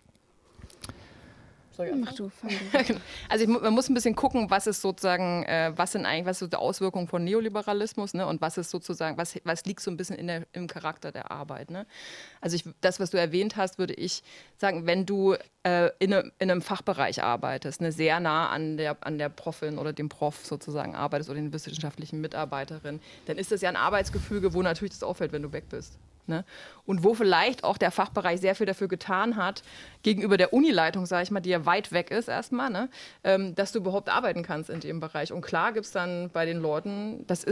Mach du, fang du. Also man muss ein bisschen gucken, was ist sozusagen, was sind so die Auswirkungen von Neoliberalismus, ne? Und was ist sozusagen, was liegt so ein bisschen im Charakter der Arbeit. Ne? Also das, was du erwähnt hast, würde ich sagen, wenn du in einem Fachbereich arbeitest, ne, sehr nah an der Profin oder dem Prof sozusagen arbeitest oder den wissenschaftlichen Mitarbeiterin, dann ist das ja ein Arbeitsgefüge, wo natürlich das auffällt, wenn du weg bist. Ne? Und wo vielleicht auch der Fachbereich sehr viel dafür getan hat, gegenüber der Unileitung, sage ich mal, die ja weit weg ist erstmal, ne? Dass du überhaupt arbeiten kannst in dem Bereich. Und klar gibt es dann bei den Leuten, da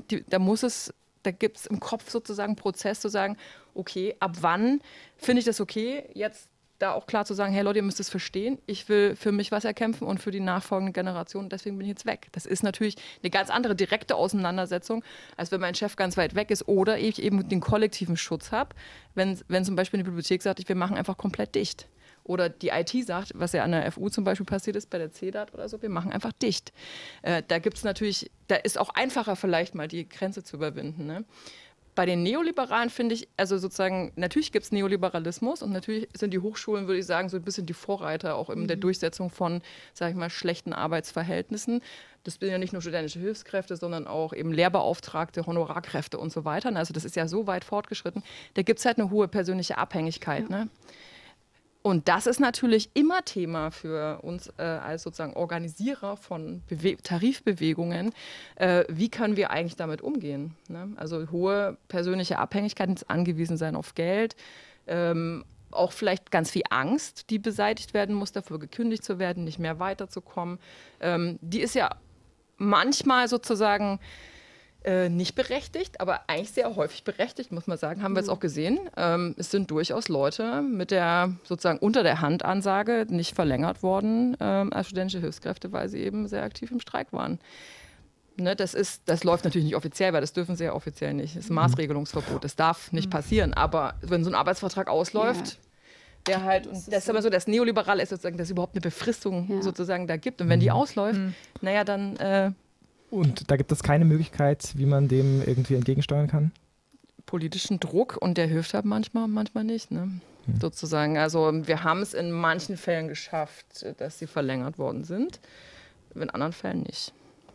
gibt es im Kopf sozusagen einen Prozess zu sagen, okay, ab wann finde ich das okay, jetzt da auch klar zu sagen, hey Leute, ihr müsst es verstehen, ich will für mich was erkämpfen und für die nachfolgende Generation, deswegen bin ich jetzt weg. Das ist natürlich eine ganz andere direkte Auseinandersetzung, als wenn mein Chef ganz weit weg ist oder ich eben den kollektiven Schutz habe, wenn zum Beispiel eine Bibliothek sagt, wir machen einfach komplett dicht. Oder die IT sagt, was ja an der FU zum Beispiel passiert ist, bei der CDAT oder so, wir machen einfach dicht. Da gibt es natürlich, da ist auch einfacher vielleicht mal die Grenze zu überwinden, ne? Bei den Neoliberalen finde ich, also sozusagen, natürlich gibt es Neoliberalismus und natürlich sind die Hochschulen, würde ich sagen, so ein bisschen die Vorreiter auch in der Durchsetzung von, sage ich mal, schlechten Arbeitsverhältnissen. Das sind ja nicht nur studentische Hilfskräfte, sondern auch eben Lehrbeauftragte, Honorarkräfte und so weiter. Also das ist ja so weit fortgeschritten. Da gibt es halt eine hohe persönliche Abhängigkeit. Ja. Ne? Und das ist natürlich immer Thema für uns als sozusagen Organisierer von Tarifbewegungen. Wie können wir eigentlich damit umgehen? Ne? Also hohe persönliche Abhängigkeiten, angewiesen sein auf Geld, auch vielleicht ganz viel Angst, die beseitigt werden muss, dafür gekündigt zu werden, nicht mehr weiterzukommen. Die ist ja manchmal sozusagen nicht berechtigt, aber eigentlich sehr häufig berechtigt, muss man sagen, haben wir jetzt auch gesehen. Es sind durchaus Leute mit der sozusagen unter der Hand Ansage nicht verlängert worden als studentische Hilfskräfte, weil sie eben sehr aktiv im Streik waren. Ne, das läuft natürlich nicht offiziell, weil das dürfen sie ja offiziell nicht. Das ist ein Maßregelungsverbot, das darf nicht passieren. Aber wenn so ein Arbeitsvertrag ausläuft, der halt, und das ist aber so, das Neoliberale ist sozusagen, dass es überhaupt eine Befristung sozusagen da gibt. Und wenn die ausläuft, naja, dann und da gibt es keine Möglichkeit, wie man dem irgendwie entgegensteuern kann? Politischen Druck, und der hilft halt manchmal nicht, ne? Sozusagen. Also wir haben es in manchen Fällen geschafft, dass sie verlängert worden sind, in anderen Fällen nicht.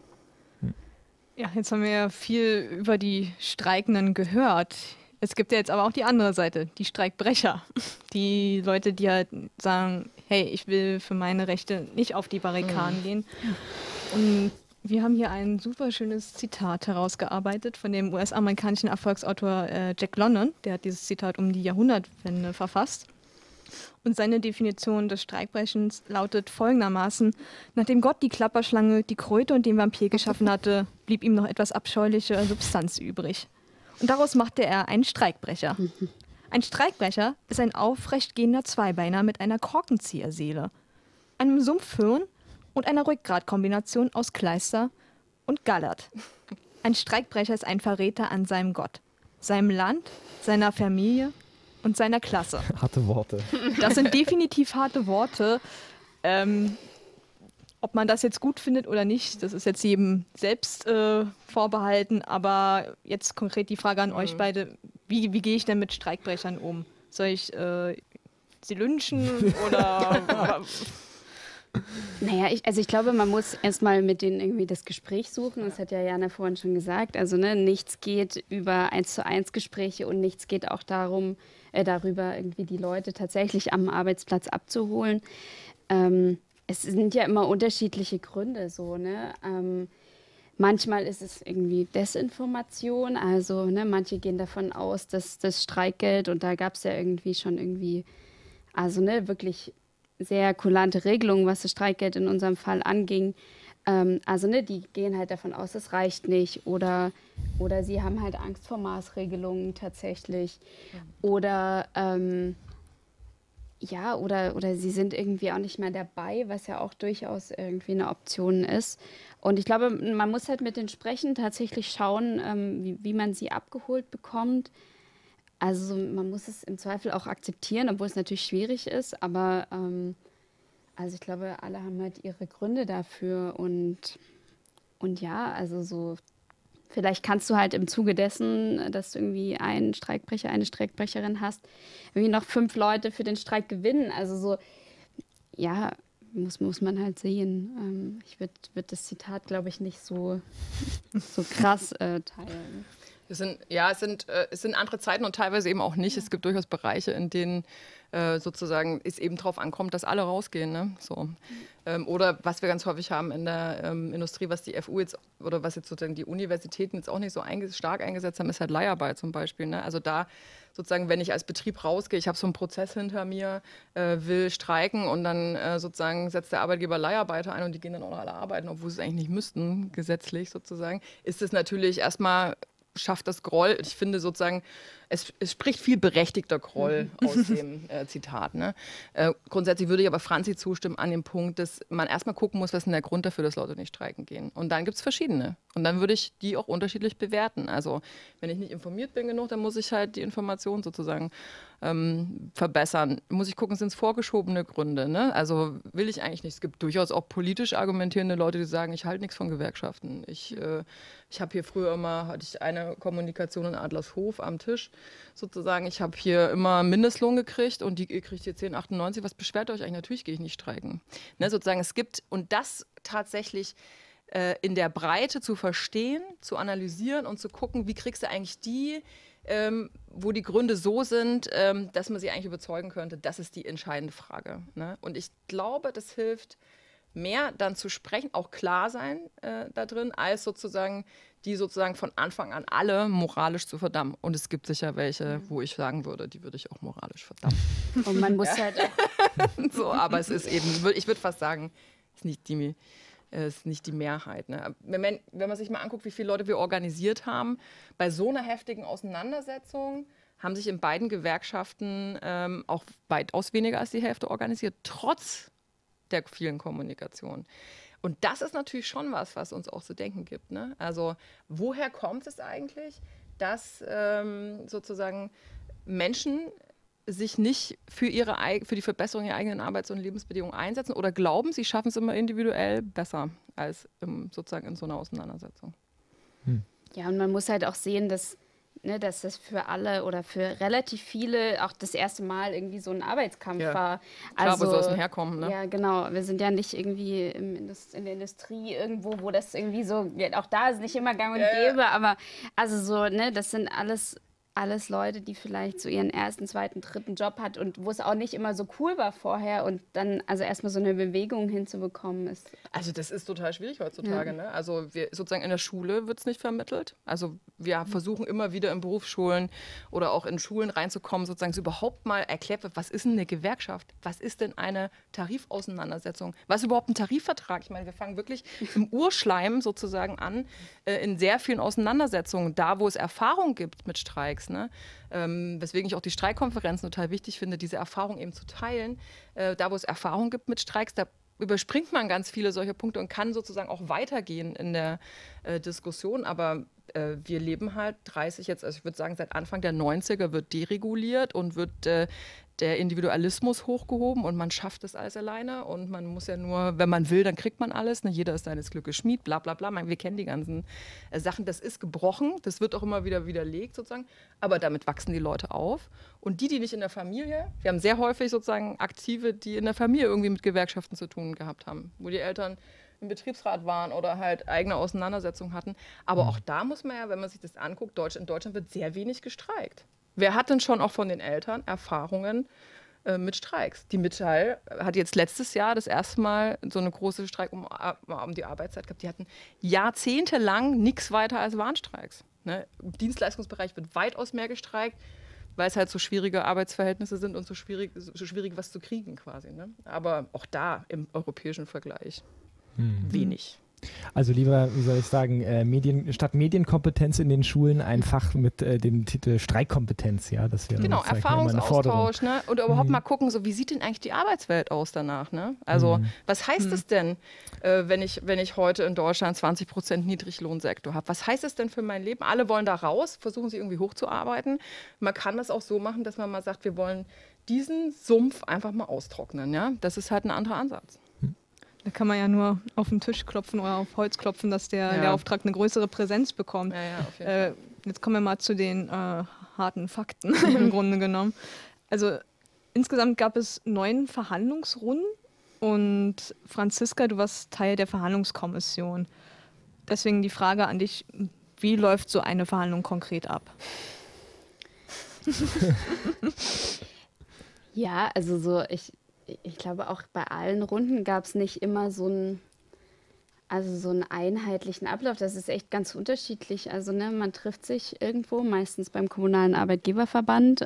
Ja, jetzt haben wir ja viel über die Streikenden gehört. Es gibt ja jetzt aber auch die andere Seite, die Streikbrecher. Die Leute, die halt sagen, hey, ich will für meine Rechte nicht auf die Barrikaden gehen. Und wir haben hier ein super schönes Zitat herausgearbeitet von dem US-amerikanischen Erfolgsautor Jack London. Der hat dieses Zitat um die Jahrhundertwende verfasst. Und seine Definition des Streikbrechens lautet folgendermaßen: Nachdem Gott die Klapperschlange, die Kröte und den Vampir geschaffen hatte, blieb ihm noch etwas abscheuliche Substanz übrig. Und daraus machte er einen Streikbrecher. Ein Streikbrecher ist ein aufrechtgehender Zweibeiner mit einer Korkenzieherseele, einem Sumpfhirn und einer Rückgratkombination aus Kleister und Gallert. Ein Streikbrecher ist ein Verräter an seinem Gott, seinem Land, seiner Familie und seiner Klasse. Harte Worte. Das sind definitiv harte Worte. Ob man das jetzt gut findet oder nicht, das ist jetzt jedem selbst vorbehalten. Aber jetzt konkret die Frage an euch beide. Wie gehe ich denn mit Streikbrechern um? Soll ich sie lynchen oder... Naja, ich glaube, man muss erstmal mit denen irgendwie das Gespräch suchen. Das hat ja Jana vorhin schon gesagt. Also nichts geht über 1:1 Gespräche und nichts geht auch darüber, irgendwie die Leute tatsächlich am Arbeitsplatz abzuholen. Es sind ja immer unterschiedliche Gründe so, ne? Manchmal ist es irgendwie Desinformation. Also manche gehen davon aus, dass das Streikgeld, und da gab es ja irgendwie schon wirklich sehr kulante Regelungen, was das Streikgeld in unserem Fall anging, Also die gehen halt davon aus, es reicht nicht oder sie haben halt Angst vor Maßregelungen tatsächlich oder oder sie sind irgendwie auch nicht mehr dabei, was ja auch durchaus irgendwie eine Option ist. Und ich glaube, man muss halt mit denen sprechen, tatsächlich schauen, wie man sie abgeholt bekommt. Also man muss es im Zweifel auch akzeptieren, obwohl es natürlich schwierig ist, aber also ich glaube, alle haben halt ihre Gründe dafür und ja, also so, vielleicht kannst du halt im Zuge dessen, dass du irgendwie einen Streikbrecher, eine Streikbrecherin hast, irgendwie noch 5 Leute für den Streik gewinnen. Also so, ja, muss man halt sehen. Ich würd das Zitat, glaube ich, nicht so krass teilen. Es sind andere Zeiten und teilweise eben auch nicht. Es gibt durchaus Bereiche, in denen sozusagen es eben darauf ankommt, dass alle rausgehen. Ne? So. Oder was wir ganz häufig haben in der Industrie, was die FU jetzt oder was jetzt sozusagen die Universitäten jetzt auch nicht so stark eingesetzt haben, ist halt Leiharbeit zum Beispiel. Ne? Also da sozusagen, wenn ich als Betrieb rausgehe, ich habe so einen Prozess hinter mir, will streiken und dann sozusagen setzt der Arbeitgeber Leiharbeiter ein und die gehen dann auch noch alle arbeiten, obwohl sie es eigentlich nicht müssten, gesetzlich sozusagen, ist es natürlich erstmal schafft das Groll. Ich finde sozusagen, es spricht viel berechtigter Groll aus dem Zitat. Ne? Grundsätzlich würde ich aber Franzi zustimmen an dem Punkt, dass man erstmal gucken muss, was ist denn der Grund dafür, dass Leute nicht streiken gehen. Und dann gibt es verschiedene. Und dann würde ich die auch unterschiedlich bewerten. Also wenn ich nicht informiert bin genug, dann muss ich halt die Information sozusagen verbessern. Muss ich gucken, sind es vorgeschobene Gründe? Ne? Also will ich eigentlich nicht. Es gibt durchaus auch politisch argumentierende Leute, die sagen, ich halte nichts von Gewerkschaften. Ich habe hier früher immer, hatte ich eine Kommunikation in Adlershof am Tisch, sozusagen, ich habe hier immer Mindestlohn gekriegt und die kriegt hier 10,98. Was beschwert euch eigentlich? Natürlich gehe ich nicht streiken. Ne? Sozusagen, es gibt, und das tatsächlich in der Breite zu verstehen, zu analysieren und zu gucken, wie kriegst du eigentlich die, wo die Gründe so sind, dass man sie eigentlich überzeugen könnte, das ist die entscheidende Frage. Ne? Und ich glaube, das hilft mehr dann zu sprechen, auch klar sein da drin, als sozusagen die sozusagen von Anfang an alle moralisch zu verdammen. Und es gibt sicher welche, wo ich sagen würde, die würde ich auch moralisch verdammen. Und man muss halt auch so, aber es ist eben, ich würde fast sagen, ist nicht die Mehrheit. Ne? Wenn man sich mal anguckt, wie viele Leute wir organisiert haben, bei so einer heftigen Auseinandersetzung haben sich in beiden Gewerkschaften auch weitaus weniger als die Hälfte organisiert, trotz der vielen Kommunikation. Und das ist natürlich schon was uns auch zu denken gibt. Ne? Also woher kommt es eigentlich, dass sozusagen Menschen sich nicht für die Verbesserung ihrer eigenen Arbeits- und Lebensbedingungen einsetzen oder glauben, sie schaffen es immer individuell besser als sozusagen in so einer Auseinandersetzung? Ja, und man muss halt auch sehen, dass das für alle oder für relativ viele auch das erste Mal irgendwie so ein Arbeitskampf war. Klar, wo soll es denn herkommen? Ne? Ja, genau. Wir sind ja nicht irgendwie in der Industrie irgendwo, wo das irgendwie so, auch da ist nicht immer gang und gäbe, aber also so, das sind alles Leute, die vielleicht so ihren ersten, zweiten, dritten Job hat und wo es auch nicht immer so cool war vorher und dann also erstmal so eine Bewegung hinzubekommen ist. Also das ist total schwierig heutzutage. Ja. Ne? Also sozusagen in der Schule wird es nicht vermittelt. Also wir versuchen immer wieder in Berufsschulen oder auch in Schulen reinzukommen, sozusagen dass überhaupt mal erklärt wird, was ist denn eine Gewerkschaft? Was ist denn eine Tarifauseinandersetzung? Was ist überhaupt ein Tarifvertrag? Ich meine, wir fangen wirklich im Urschleim sozusagen an, in sehr vielen Auseinandersetzungen, da wo es Erfahrung gibt mit Streiks. Ne? Weswegen ich auch die Streikkonferenzen total wichtig finde, diese Erfahrung eben zu teilen. Da, wo es Erfahrung gibt mit Streiks, da überspringt man ganz viele solcher Punkte und kann sozusagen auch weitergehen in der Diskussion. Aber wir leben halt 30 jetzt, also ich würde sagen, seit Anfang der 90er wird dereguliert und wird der Individualismus hochgehoben und man schafft das alles alleine und man muss ja nur, wenn man will, dann kriegt man alles. Ne? Jeder ist seines Glückes Schmied, bla bla bla. Wir kennen die ganzen Sachen. Das ist gebrochen, das wird auch immer wieder widerlegt sozusagen, aber damit wachsen die Leute auf. Und die nicht in der Familie, wir haben sehr häufig sozusagen Aktive, die in der Familie irgendwie mit Gewerkschaften zu tun gehabt haben, wo die Eltern im Betriebsrat waren oder halt eigene Auseinandersetzungen hatten. Aber auch da muss man ja, wenn man sich das anguckt, in Deutschland wird sehr wenig gestreikt. Wer hat denn schon auch von den Eltern Erfahrungen mit Streiks? Die Mitteil hat jetzt letztes Jahr das erste Mal so eine große Streik um die Arbeitszeit gehabt. Die hatten jahrzehntelang nichts weiter als Warnstreiks. Ne? Im Dienstleistungsbereich wird weitaus mehr gestreikt, weil es halt so schwierige Arbeitsverhältnisse sind und so schwierig was zu kriegen quasi. Ne? Aber auch da im europäischen Vergleich wenig. Also lieber, wie soll ich sagen, statt Medienkompetenz in den Schulen ein Fach mit dem Titel Streikkompetenz, ja, das wäre Genau, Erfahrungsaustausch, ne? Oder überhaupt mal gucken, so wie sieht denn eigentlich die Arbeitswelt aus danach, ne? Also was heißt es denn, wenn ich heute in Deutschland 20% Niedriglohnsektor habe? Was heißt es denn für mein Leben? Alle wollen da raus, versuchen sich irgendwie hochzuarbeiten. Man kann das auch so machen, dass man mal sagt, wir wollen diesen Sumpf einfach mal austrocknen, ja? Das ist halt ein anderer Ansatz. Da kann man ja nur auf den Tisch klopfen oder auf Holz klopfen, dass der Lehrauftrag eine größere Präsenz bekommt. Auf jeden Fall. Jetzt kommen wir mal zu den harten Fakten im Grunde genommen. Also insgesamt gab es 9 Verhandlungsrunden und Franziska, du warst Teil der Verhandlungskommission. Deswegen die Frage an dich, wie läuft so eine Verhandlung konkret ab? Ja, also so, ich glaube, auch bei allen Runden gab es nicht immer so einen einheitlichen Ablauf. Das ist echt ganz unterschiedlich. Also ne, man trifft sich irgendwo, meistens beim kommunalen Arbeitgeberverband,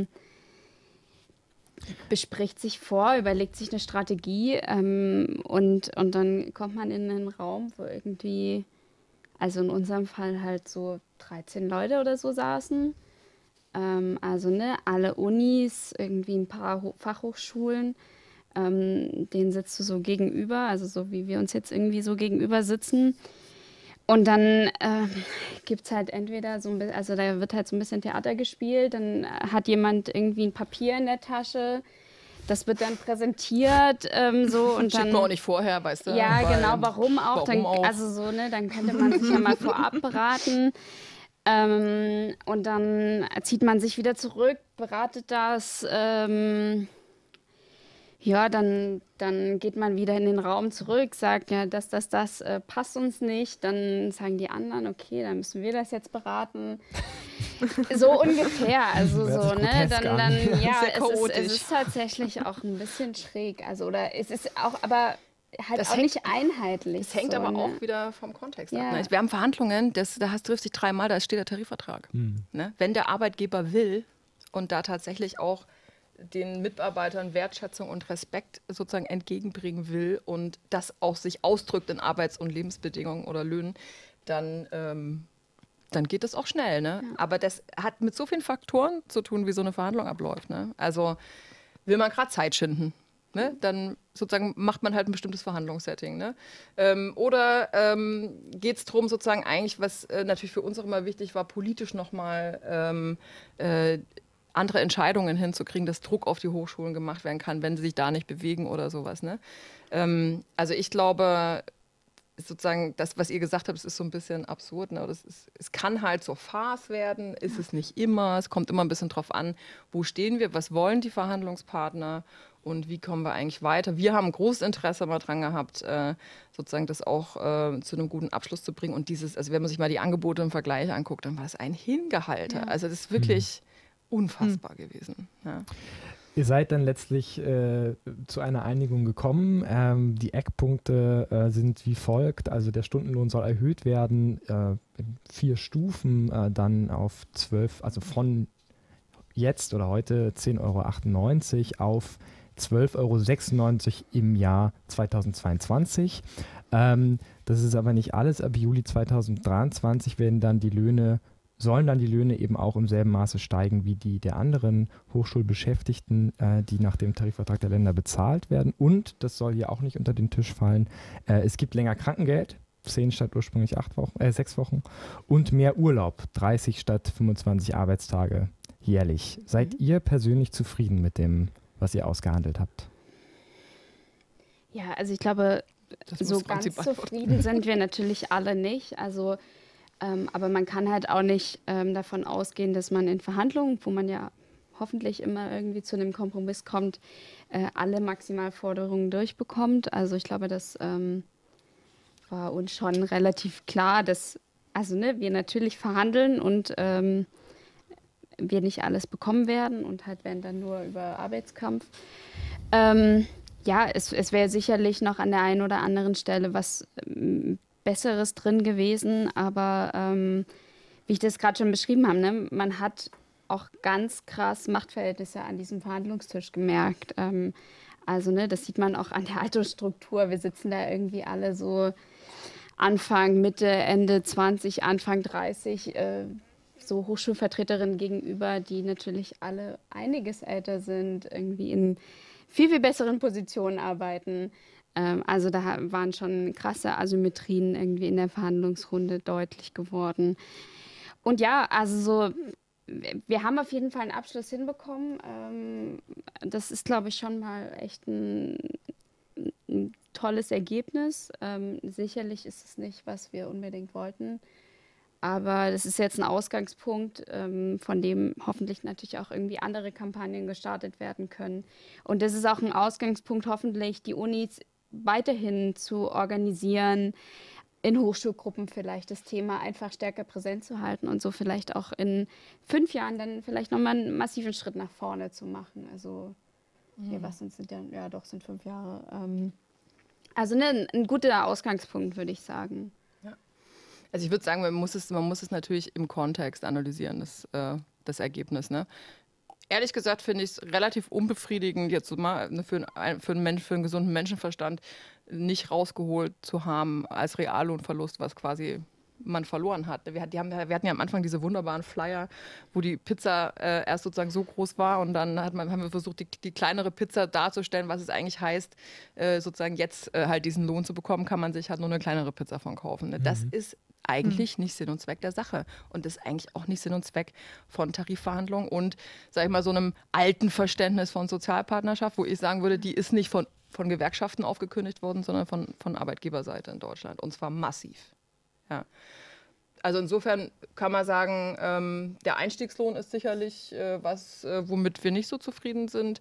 bespricht sich vor, überlegt sich eine Strategie und dann kommt man in einen Raum, wo irgendwie, also in unserem Fall halt so 13 Leute oder so saßen. Also ne, alle Unis, irgendwie ein paar Fachhochschulen, denen sitzt du so gegenüber, also so wie wir uns jetzt irgendwie so gegenüber sitzen. Und dann gibt es halt entweder so ein bisschen, also da wird halt so ein bisschen Theater gespielt, dann hat jemand irgendwie ein Papier in der Tasche, das wird dann präsentiert, so und dann. Schickt man auch nicht vorher, weißt du? Ja, genau, warum auch? Dann, also so, ne, dann könnte man sich ja mal vorab beraten. Und dann zieht man sich wieder zurück, beratet das. Ja, dann geht man wieder in den Raum zurück, sagt, ja, das passt uns nicht. Dann sagen die anderen, okay, dann müssen wir das jetzt beraten. So ungefähr, also so, ne? Dann ja, es ist tatsächlich auch ein bisschen schräg. Also, oder es ist auch, aber halt das auch nicht einheitlich. Das hängt so, aber auch wieder vom Kontext ab. Ne? Wir haben Verhandlungen, da trifft sich 3-mal, da steht der Tarifvertrag. Ne? Wenn der Arbeitgeber will und da tatsächlich auch den Mitarbeitern Wertschätzung und Respekt sozusagen entgegenbringen will und das auch sich ausdrückt in Arbeits- und Lebensbedingungen oder Löhnen, dann geht das auch schnell. Ne? Ja. Aber das hat mit so vielen Faktoren zu tun, wie so eine Verhandlung abläuft. Ne? Also will man gerade Zeit schinden, ne? Dann sozusagen macht man halt ein bestimmtes Verhandlungssetting. Ne? Oder geht es darum, sozusagen eigentlich, was natürlich für uns auch immer wichtig war, politisch nochmal andere Entscheidungen hinzukriegen, dass Druck auf die Hochschulen gemacht werden kann, wenn sie sich da nicht bewegen oder sowas. Ne? Also ich glaube, sozusagen das, was ihr gesagt habt, ist so ein bisschen absurd. Ne? Es kann halt so Farce werden, ist es nicht immer. Es kommt immer ein bisschen drauf an, wo stehen wir, was wollen die Verhandlungspartner und wie kommen wir eigentlich weiter. Wir haben großes Interesse mal dran gehabt, sozusagen das auch zu einem guten Abschluss zu bringen. Und also wenn man sich mal die Angebote im Vergleich anguckt, dann war es ein Hingehalte. Ja. Also das ist wirklich unfassbar gewesen. Ja. Ihr seid dann letztlich zu einer Einigung gekommen. Die Eckpunkte sind wie folgt. Also der Stundenlohn soll erhöht werden in 4 Stufen, dann auf 12, also von jetzt oder heute 10,98 € auf 12,96 € im Jahr 2022. Das ist aber nicht alles. Ab Juli 2023 sollen dann die Löhne eben auch im selben Maße steigen wie die der anderen Hochschulbeschäftigten, die nach dem Tarifvertrag der Länder bezahlt werden. Und, das soll hier auch nicht unter den Tisch fallen, es gibt länger Krankengeld, 10 statt ursprünglich 6 Wochen, und mehr Urlaub, 30 statt 25 Arbeitstage jährlich. Seid ihr persönlich zufrieden mit dem, was ihr ausgehandelt habt? Ja, also ich glaube, so ganz zufrieden sind wir natürlich alle nicht. Also aber man kann halt auch nicht davon ausgehen, dass man in Verhandlungen, wo man ja hoffentlich immer irgendwie zu einem Kompromiss kommt, alle Maximalforderungen durchbekommt. Also ich glaube, das war uns schon relativ klar, dass wir natürlich verhandeln und wir nicht alles bekommen werden und halt wenn dann nur über Arbeitskampf. Ja, es wäre sicherlich noch an der einen oder anderen Stelle was Besseres drin gewesen, aber wie ich das gerade schon beschrieben habe, ne, man hat auch ganz krass Machtverhältnisse an diesem Verhandlungstisch gemerkt. Das sieht man auch an der Altersstruktur. Wir sitzen da irgendwie alle so Anfang, Mitte, Ende 20, Anfang 30 so Hochschulvertreterinnen gegenüber, die natürlich alle einiges älter sind, irgendwie in viel, viel besseren Positionen arbeiten. Also da waren schon krasse Asymmetrien irgendwie in der Verhandlungsrunde deutlich geworden. Und ja, also so, wir haben auf jeden Fall einen Abschluss hinbekommen. Das ist, glaube ich, schon mal echt ein tolles Ergebnis. Sicherlich ist es nicht, was wir unbedingt wollten. Aber das ist jetzt ein Ausgangspunkt, von dem hoffentlich natürlich auch irgendwie andere Kampagnen gestartet werden können. Und das ist auch ein Ausgangspunkt, hoffentlich die Unis weiterhin zu organisieren, in Hochschulgruppen vielleicht das Thema einfach stärker präsent zu halten und so vielleicht auch in 5 Jahren dann vielleicht nochmal einen massiven Schritt nach vorne zu machen. Also, was sind denn? Ja, doch, sind 5 Jahre. Also ein guter Ausgangspunkt, würde ich sagen. Also ich würde sagen, man muss es natürlich im Kontext analysieren, das Ergebnis. Ne? Ehrlich gesagt finde ich es relativ unbefriedigend, jetzt so mal für einen gesunden Menschenverstand nicht rausgeholt zu haben als Reallohnverlust, was quasi man verloren hat. Wir hatten ja am Anfang diese wunderbaren Flyer, wo die Pizza erst sozusagen so groß war und dann haben wir versucht, die kleinere Pizza darzustellen, was es eigentlich heißt, sozusagen jetzt halt diesen Lohn zu bekommen, kann man sich halt nur eine kleinere Pizza von kaufen. Ne? Das ist eigentlich nicht Sinn und Zweck der Sache. Und das ist eigentlich auch nicht Sinn und Zweck von Tarifverhandlungen und, sag ich mal, so einem alten Verständnis von Sozialpartnerschaft, wo ich sagen würde, die ist nicht von Gewerkschaften aufgekündigt worden, sondern von Arbeitgeberseite in Deutschland. Und zwar massiv. Ja. Also insofern kann man sagen, der Einstiegslohn ist sicherlich was, womit wir nicht so zufrieden sind.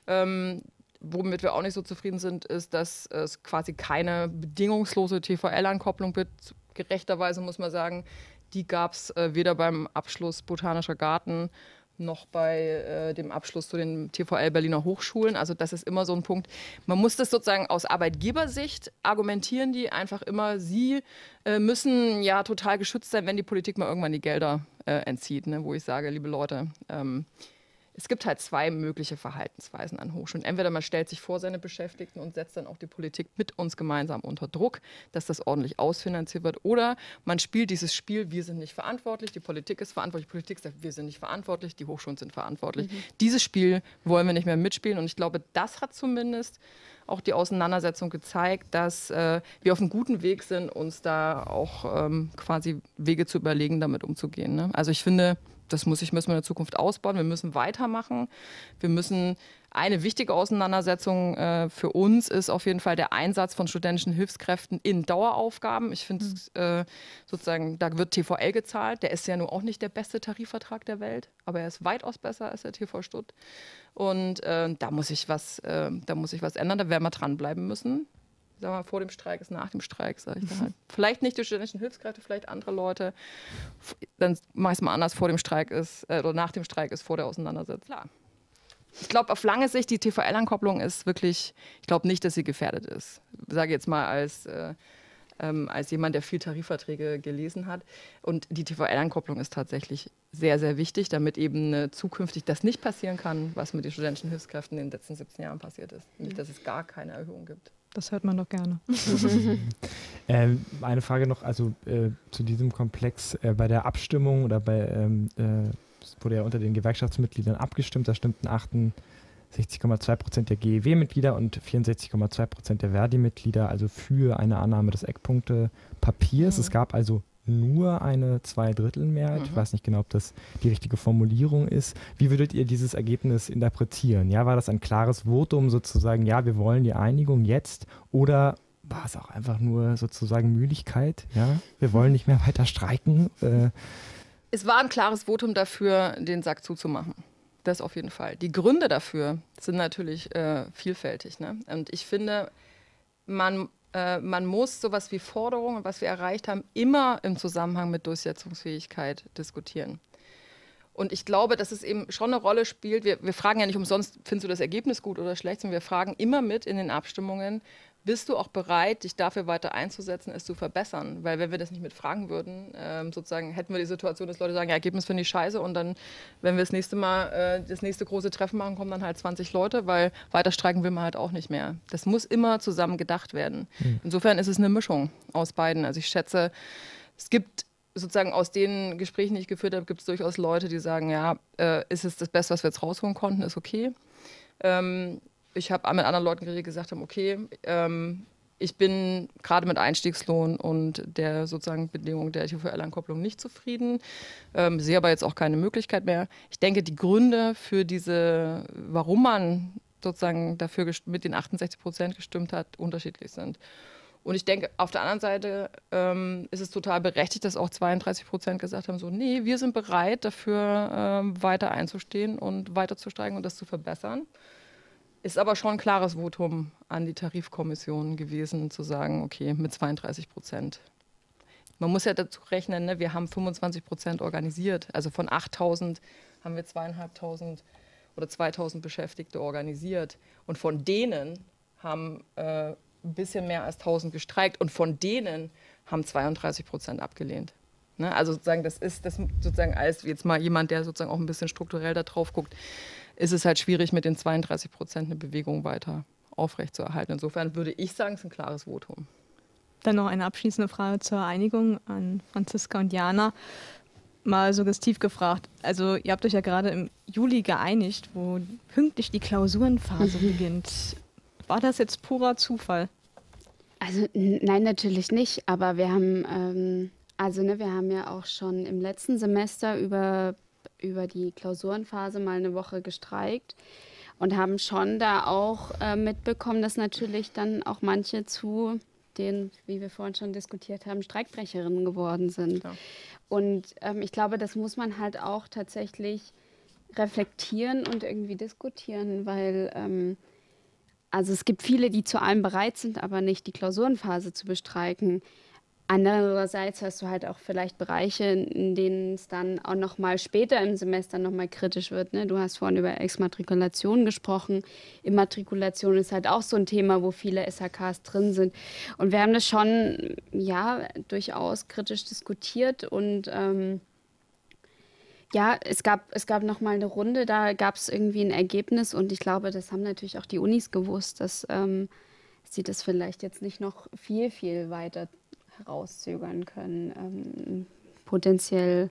Womit wir auch nicht so zufrieden sind, ist, dass es quasi keine bedingungslose TVL-Ankopplung gibt. Gerechterweise muss man sagen, die gab es weder beim Abschluss Botanischer Garten noch bei dem Abschluss zu den TVL Berliner Hochschulen. Also das ist immer so ein Punkt. Man muss das sozusagen aus Arbeitgebersicht argumentieren, die einfach immer, sie müssen ja total geschützt sein, wenn die Politik mal irgendwann die Gelder entzieht. Ne? Wo ich sage, liebe Leute, es gibt halt 2 mögliche Verhaltensweisen an Hochschulen. Entweder man stellt sich vor seine Beschäftigten und setzt dann auch die Politik mit uns gemeinsam unter Druck, dass das ordentlich ausfinanziert wird. Oder man spielt dieses Spiel, wir sind nicht verantwortlich, die Politik ist verantwortlich, die Politik sagt, wir sind nicht verantwortlich, die Hochschulen sind verantwortlich. Dieses Spiel wollen wir nicht mehr mitspielen. Und ich glaube, das hat zumindest auch die Auseinandersetzung gezeigt, dass wir auf einem guten Weg sind, uns da auch quasi Wege zu überlegen, damit umzugehen. Ne? Also ich finde, das müssen wir in der Zukunft ausbauen. Wir müssen weitermachen. Eine wichtige Auseinandersetzung für uns ist auf jeden Fall der Einsatz von studentischen Hilfskräften in Daueraufgaben. Ich finde sozusagen, da wird TVL gezahlt. Der ist ja nun auch nicht der beste Tarifvertrag der Welt, aber er ist weitaus besser als der TV Stutt. Und da muss sich was ändern. Da werden wir dranbleiben müssen. Sagen wir mal, vor dem Streik ist nach dem Streik, sage ich da halt. Vielleicht nicht die studentischen Hilfskräfte, vielleicht andere Leute. Dann mache ich es mal anders, vor dem Streik ist, oder nach dem Streik ist vor der Auseinandersetzung. Klar. Ich glaube, auf lange Sicht, die TVL-Ankopplung ist wirklich, ich glaube nicht, dass sie gefährdet ist. Ich sage jetzt mal als jemand, der viel Tarifverträge gelesen hat. Und die TVL-Ankopplung ist tatsächlich sehr, sehr wichtig, damit eben zukünftig das nicht passieren kann, was mit den studentischen Hilfskräften in den letzten 17 Jahren passiert ist. Nicht, dass es gar keine Erhöhung gibt. Das hört man doch gerne. Eine Frage noch, also zu diesem Komplex bei der Abstimmung oder wurde ja unter den Gewerkschaftsmitgliedern abgestimmt, da stimmten 68,2% der GEW-Mitglieder und 64,2% der Verdi-Mitglieder, also für eine Annahme des Eckpunktepapiers. Es gab also nur eine 2/3-Mehrheit. Ich weiß nicht genau, ob das die richtige Formulierung ist. Wie würdet ihr dieses Ergebnis interpretieren? Ja, war das ein klares Votum sozusagen, ja, wir wollen die Einigung jetzt, oder war es auch einfach nur sozusagen Müdigkeit? Ja, wir wollen nicht mehr weiter streiken. Es war ein klares Votum dafür, den Sack zuzumachen. Das auf jeden Fall. Die Gründe dafür sind natürlich vielfältig. Ne? Und ich finde, man muss sowas wie Forderungen, was wir erreicht haben, immer im Zusammenhang mit Durchsetzungsfähigkeit diskutieren. Und ich glaube, dass es eben schon eine Rolle spielt. Wir fragen ja nicht umsonst, findest du das Ergebnis gut oder schlecht, sondern wir fragen immer mit in den Abstimmungen, bist du auch bereit, dich dafür weiter einzusetzen, es zu verbessern? Weil wenn wir das nicht mit fragen würden, sozusagen hätten wir die Situation, dass Leute sagen, ja, Ergebnis finde ich scheiße und dann, wenn wir das nächste Mal das nächste große Treffen machen, kommen dann halt 20 Leute, weil weiter streiken will man halt auch nicht mehr. Das muss immer zusammen gedacht werden. Insofern ist es eine Mischung aus beiden. Also ich schätze, es gibt sozusagen aus den Gesprächen, die ich geführt habe, gibt es durchaus Leute, die sagen, ja, ist es das Beste, was wir jetzt rausholen konnten, ist okay. Ich habe mit anderen Leuten geredet, gesagt haben, okay, ich bin gerade mit Einstiegslohn und der sozusagen Bedingung der TVL-Ankopplung nicht zufrieden, sehe aber jetzt auch keine Möglichkeit mehr. Ich denke, die Gründe für warum man sozusagen dafür mit den 68% gestimmt hat, unterschiedlich sind. Und ich denke, auf der anderen Seite ist es total berechtigt, dass auch 32% gesagt haben, so, nee, wir sind bereit, dafür weiter einzustehen und weiter zu steigen und das zu verbessern. Ist aber schon ein klares Votum an die Tarifkommission gewesen, zu sagen, okay, mit 32%. Man muss ja dazu rechnen, ne, wir haben 25% organisiert. Also von 8.000 haben wir 2.500 oder 2.000 Beschäftigte organisiert. Und von denen haben ein bisschen mehr als 1.000 gestreikt. Und von denen haben 32% abgelehnt. Ne? Also sozusagen, das ist das sozusagen als jetzt mal jemand, der sozusagen auch ein bisschen strukturell da drauf guckt, ist es halt schwierig, mit den 32% eine Bewegung weiter aufrechtzuerhalten. Insofern würde ich sagen, es ist ein klares Votum. Dann noch eine abschließende Frage zur Einigung an Franziska und Jana. Mal suggestiv gefragt, also ihr habt euch ja gerade im Juli geeinigt, wo pünktlich die Klausurenphase beginnt. War das jetzt purer Zufall? Also nein, natürlich nicht, aber wir haben, wir haben ja auch schon im letzten Semester über die Klausurenphase mal eine Woche gestreikt und haben schon da auch mitbekommen, dass natürlich dann auch manche zu den, wie wir vorhin schon diskutiert haben, Streikbrecherinnen geworden sind. Ja. Und ich glaube, das muss man halt auch tatsächlich reflektieren und irgendwie diskutieren, weil also es gibt viele, die zu allem bereit sind, aber nicht die Klausurenphase zu bestreiken. Andererseits hast du halt auch vielleicht Bereiche, in denen es dann auch noch mal später im Semester noch mal kritisch wird. Ne? Du hast vorhin über Exmatrikulation gesprochen. Immatrikulation ist halt auch so ein Thema, wo viele SHKs drin sind. Und wir haben das schon, ja, durchaus kritisch diskutiert. Und es gab noch mal eine Runde, da gab es irgendwie ein Ergebnis. Und ich glaube, das haben natürlich auch die Unis gewusst, dass sie das vielleicht jetzt nicht noch viel, viel weiter herauszögern können, potenziell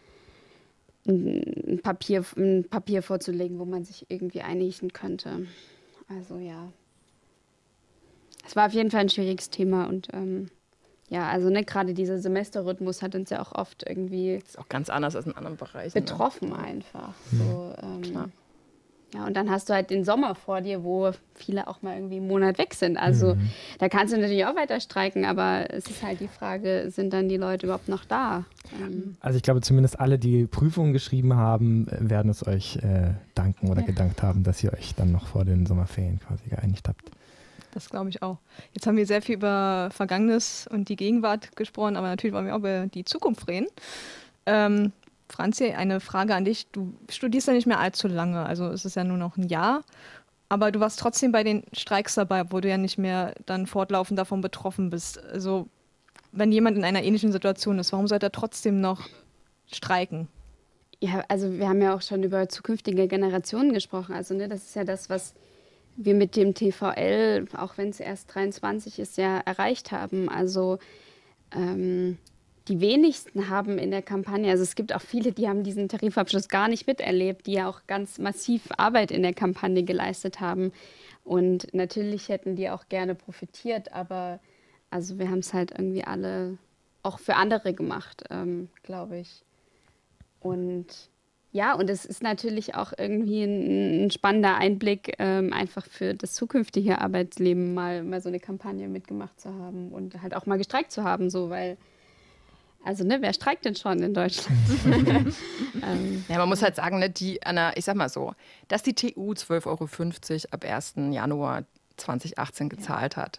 ein Papier vorzulegen, wo man sich irgendwie einigen könnte. Also ja, es war auf jeden Fall ein schwieriges Thema und gerade dieser Semesterrhythmus hat uns ja auch oft irgendwie das ist auch ganz anders als in anderen Bereichen betroffen einfach. So, klar. Ja, und dann hast du halt den Sommer vor dir, wo viele auch mal irgendwie einen Monat weg sind. Also da kannst du natürlich auch weiter streiken, aber es ist halt die Frage, sind dann die Leute überhaupt noch da? Also ich glaube, zumindest alle, die Prüfungen geschrieben haben, werden es euch danken oder gedankt haben, dass ihr euch dann noch vor den Sommerferien quasi geeinigt habt. Das glaube ich auch. Jetzt haben wir sehr viel über Vergangenes und die Gegenwart gesprochen, aber natürlich wollen wir auch über die Zukunft reden. Franzi, eine Frage an dich. Du studierst ja nicht mehr allzu lange, also es ist ja nur noch ein Jahr, aber du warst trotzdem bei den Streiks dabei, wo du ja nicht mehr dann fortlaufend davon betroffen bist. Also wenn jemand in einer ähnlichen Situation ist, warum sollte er trotzdem noch streiken? Ja, also wir haben ja auch schon über zukünftige Generationen gesprochen. Also das ist ja das, was wir mit dem TVL, auch wenn es erst 23 ist, ja erreicht haben. Also die wenigsten haben in der Kampagne, also es gibt auch viele, die haben diesen Tarifabschluss gar nicht miterlebt, die ja auch ganz massiv Arbeit in der Kampagne geleistet haben. Und natürlich hätten die auch gerne profitiert, aber also wir haben es halt irgendwie alle auch für andere gemacht, glaube ich. Und ja, und es ist natürlich auch irgendwie ein spannender Einblick, einfach für das zukünftige Arbeitsleben mal so eine Kampagne mitgemacht zu haben und halt auch mal gestreikt zu haben, so, weil also, wer streikt denn schon in Deutschland? Ja, man muss halt sagen, ich sag mal so, dass die TU 12,50 € ab 1. Januar 2018 gezahlt hat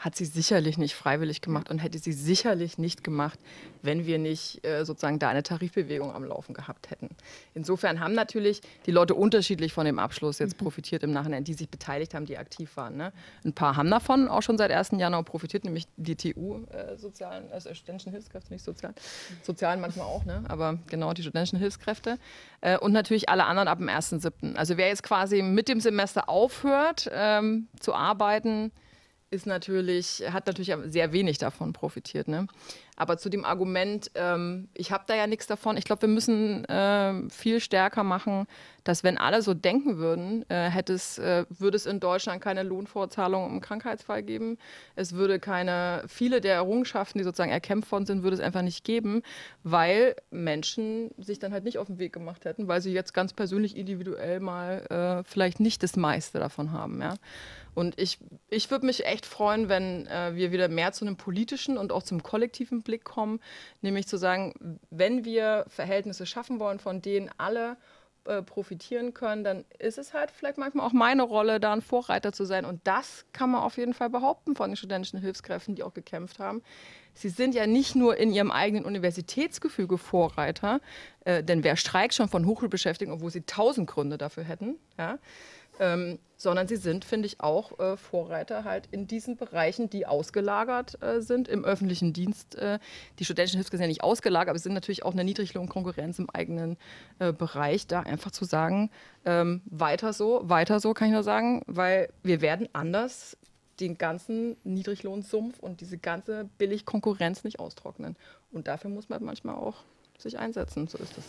hat sie sicherlich nicht freiwillig gemacht und hätte sie sicherlich nicht gemacht, wenn wir nicht sozusagen da eine Tarifbewegung am Laufen gehabt hätten. Insofern haben natürlich die Leute unterschiedlich von dem Abschluss jetzt profitiert im Nachhinein, die sich beteiligt haben, die aktiv waren. Ne? Ein paar haben davon auch schon seit 1. Januar profitiert, nämlich die TU-Sozialen, also studentischen Hilfskräfte, nicht Sozialen manchmal auch, ne? Aber genau die studentischen Hilfskräfte. Und natürlich alle anderen ab dem 1.7. Also wer jetzt quasi mit dem Semester aufhört zu arbeiten, hat natürlich sehr wenig davon profitiert. Ne? Aber zu dem Argument, ich habe da ja nichts davon, ich glaube, wir müssen viel stärker machen, dass wenn alle so denken würden, würde es in Deutschland keine Lohnfortzahlung im Krankheitsfall geben. Es würde viele der Errungenschaften, die sozusagen erkämpft worden sind, würde es einfach nicht geben, weil Menschen sich dann halt nicht auf den Weg gemacht hätten, weil sie jetzt ganz persönlich individuell mal vielleicht nicht das meiste davon haben. Ja? Und ich würde mich echt freuen, wenn wir wieder mehr zu einem politischen und auch zum kollektiven Blick kommen, nämlich zu sagen, wenn wir Verhältnisse schaffen wollen, von denen alle profitieren können, dann ist es halt vielleicht manchmal auch meine Rolle, da ein Vorreiter zu sein. Und das kann man auf jeden Fall behaupten von den studentischen Hilfskräften, die auch gekämpft haben. Sie sind ja nicht nur in ihrem eigenen Universitätsgefüge Vorreiter, denn wer streikt schon von Hochschulbeschäftigten, obwohl sie 1000 Gründe dafür hätten, ja? Sondern sie sind, finde ich, auch Vorreiter halt in diesen Bereichen, die ausgelagert sind im öffentlichen Dienst. Die studentischen Hilfskräfte sind ja nicht ausgelagert, aber sie sind natürlich auch eine Niedriglohnkonkurrenz im eigenen Bereich. Da einfach zu sagen, weiter so, kann ich nur sagen, weil wir werden anders den ganzen Niedriglohnsumpf und diese ganze Billigkonkurrenz nicht austrocknen. Und dafür muss man manchmal auch sich einsetzen, so ist es.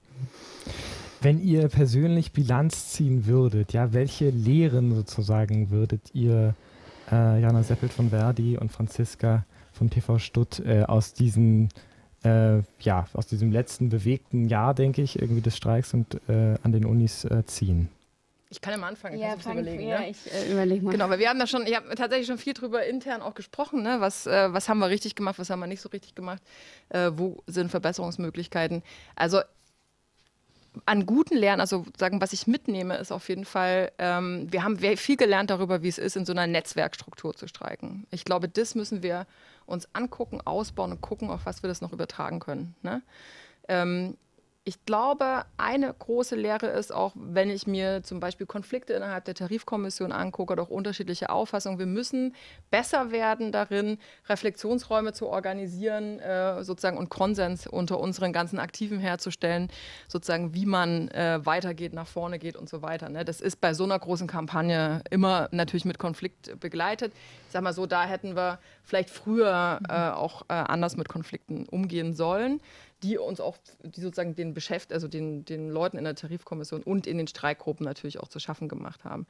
Wenn ihr persönlich Bilanz ziehen würdet, ja, welche Lehren sozusagen würdet ihr, Jana Seppelt von Verdi und Franziska von TV Stutt, aus diesem letzten bewegten Jahr, denke ich, irgendwie des Streiks und an den Unis ziehen? Ich kann ja mal anfangen, ich überlegen. Ja, ich überlege mal. Genau, weil ich habe tatsächlich schon viel drüber intern auch gesprochen, ne? Was haben wir richtig gemacht, was haben wir nicht so richtig gemacht, wo sind Verbesserungsmöglichkeiten. Also an guten Lernen, also sagen, was ich mitnehme, ist auf jeden Fall, wir haben viel gelernt darüber, wie es ist, in so einer Netzwerkstruktur zu streiken. Ich glaube, das müssen wir uns angucken, ausbauen und gucken, auf was wir das noch übertragen können. Ne? Ich glaube, eine große Lehre ist auch, wenn ich mir zum Beispiel Konflikte innerhalb der Tarifkommission angucke oder auch unterschiedliche Auffassungen, wir müssen besser werden darin, Reflexionsräume zu organisieren sozusagen und Konsens unter unseren ganzen Aktiven herzustellen, sozusagen wie man weitergeht, nach vorne geht und so weiter. Ne? Das ist bei so einer großen Kampagne immer natürlich mit Konflikt begleitet. Ich sag mal so, da hätten wir vielleicht früher auch anders mit Konflikten umgehen sollen, die sozusagen den Leuten in der Tarifkommission und in den Streikgruppen natürlich auch zu schaffen gemacht haben.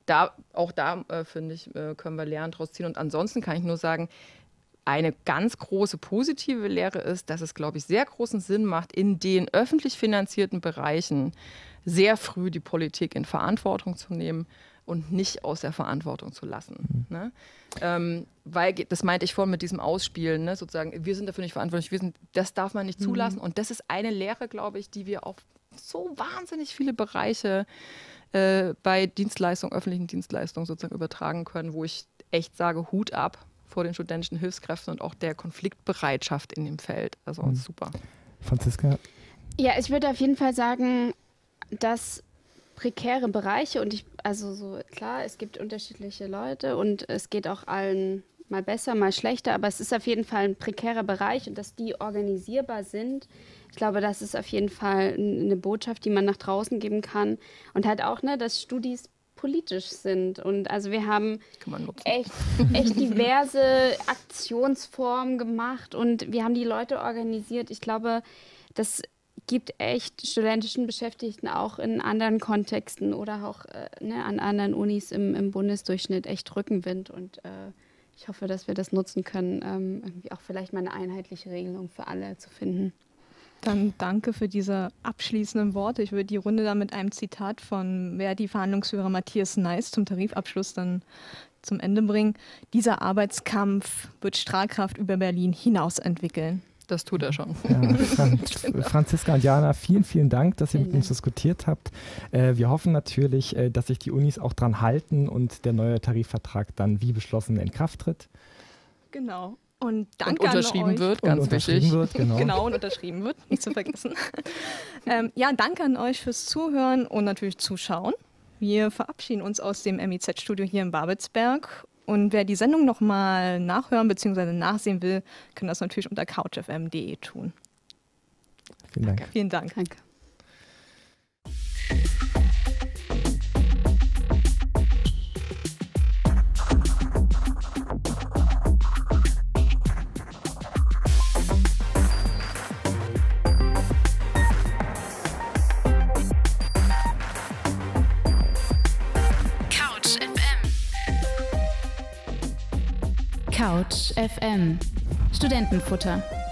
Finde ich, können wir Lernen daraus ziehen. Und ansonsten kann ich nur sagen, eine ganz große positive Lehre ist, dass es, glaube ich, sehr großen Sinn macht, in den öffentlich finanzierten Bereichen sehr früh die Politik in Verantwortung zu nehmen und nicht aus der Verantwortung zu lassen. Ne? Weil, das meinte ich vorhin mit diesem Ausspielen, ne? Sozusagen, wir sind dafür nicht verantwortlich, das darf man nicht zulassen. Und das ist eine Lehre, glaube ich, die wir auf so wahnsinnig viele Bereiche bei öffentlichen Dienstleistungen sozusagen übertragen können, wo ich echt sage, Hut ab vor den studentischen Hilfskräften und auch der Konfliktbereitschaft in dem Feld. Also super. Franziska? Ja, ich würde auf jeden Fall sagen, dass prekäre Bereiche klar, es gibt unterschiedliche Leute und es geht auch allen mal besser, mal schlechter, aber es ist auf jeden Fall ein prekärer Bereich und dass die organisierbar sind. Ich glaube, das ist auf jeden Fall eine Botschaft, die man nach draußen geben kann und halt auch, ne, dass Studis politisch sind und also wir haben echt diverse Aktionsformen gemacht und wir haben die Leute organisiert. Ich glaube, das gibt echt studentischen Beschäftigten auch in anderen Kontexten oder auch an anderen Unis im Bundesdurchschnitt echt Rückenwind. Und ich hoffe, dass wir das nutzen können, irgendwie auch vielleicht mal eine einheitliche Regelung für alle zu finden. Dann danke für diese abschließenden Worte. Ich würde die Runde dann mit einem Zitat von Verdi-Verhandlungsführer Matthias Neis zum Tarifabschluss dann zum Ende bringen. Dieser Arbeitskampf wird Strahlkraft über Berlin hinaus entwickeln. Das tut er schon. Ja, Franziska und Jana, vielen, vielen Dank, dass ihr mit uns diskutiert habt. Wir hoffen natürlich, dass sich die Unis auch dran halten und der neue Tarifvertrag dann wie beschlossen in Kraft tritt. Genau. Und danke und unterschrieben an euch. wird, ganz wichtig. Genau, und unterschrieben wird, nicht zu vergessen. Ja, danke an euch fürs Zuhören und natürlich Zuschauen. Wir verabschieden uns aus dem MIZ-Studio hier in Babelsberg. Und wer die Sendung nochmal nachhören bzw. nachsehen will, kann das natürlich unter couchfm.de tun. Vielen Dank. Vielen Dank. Danke. Couch FM. Studentenfutter.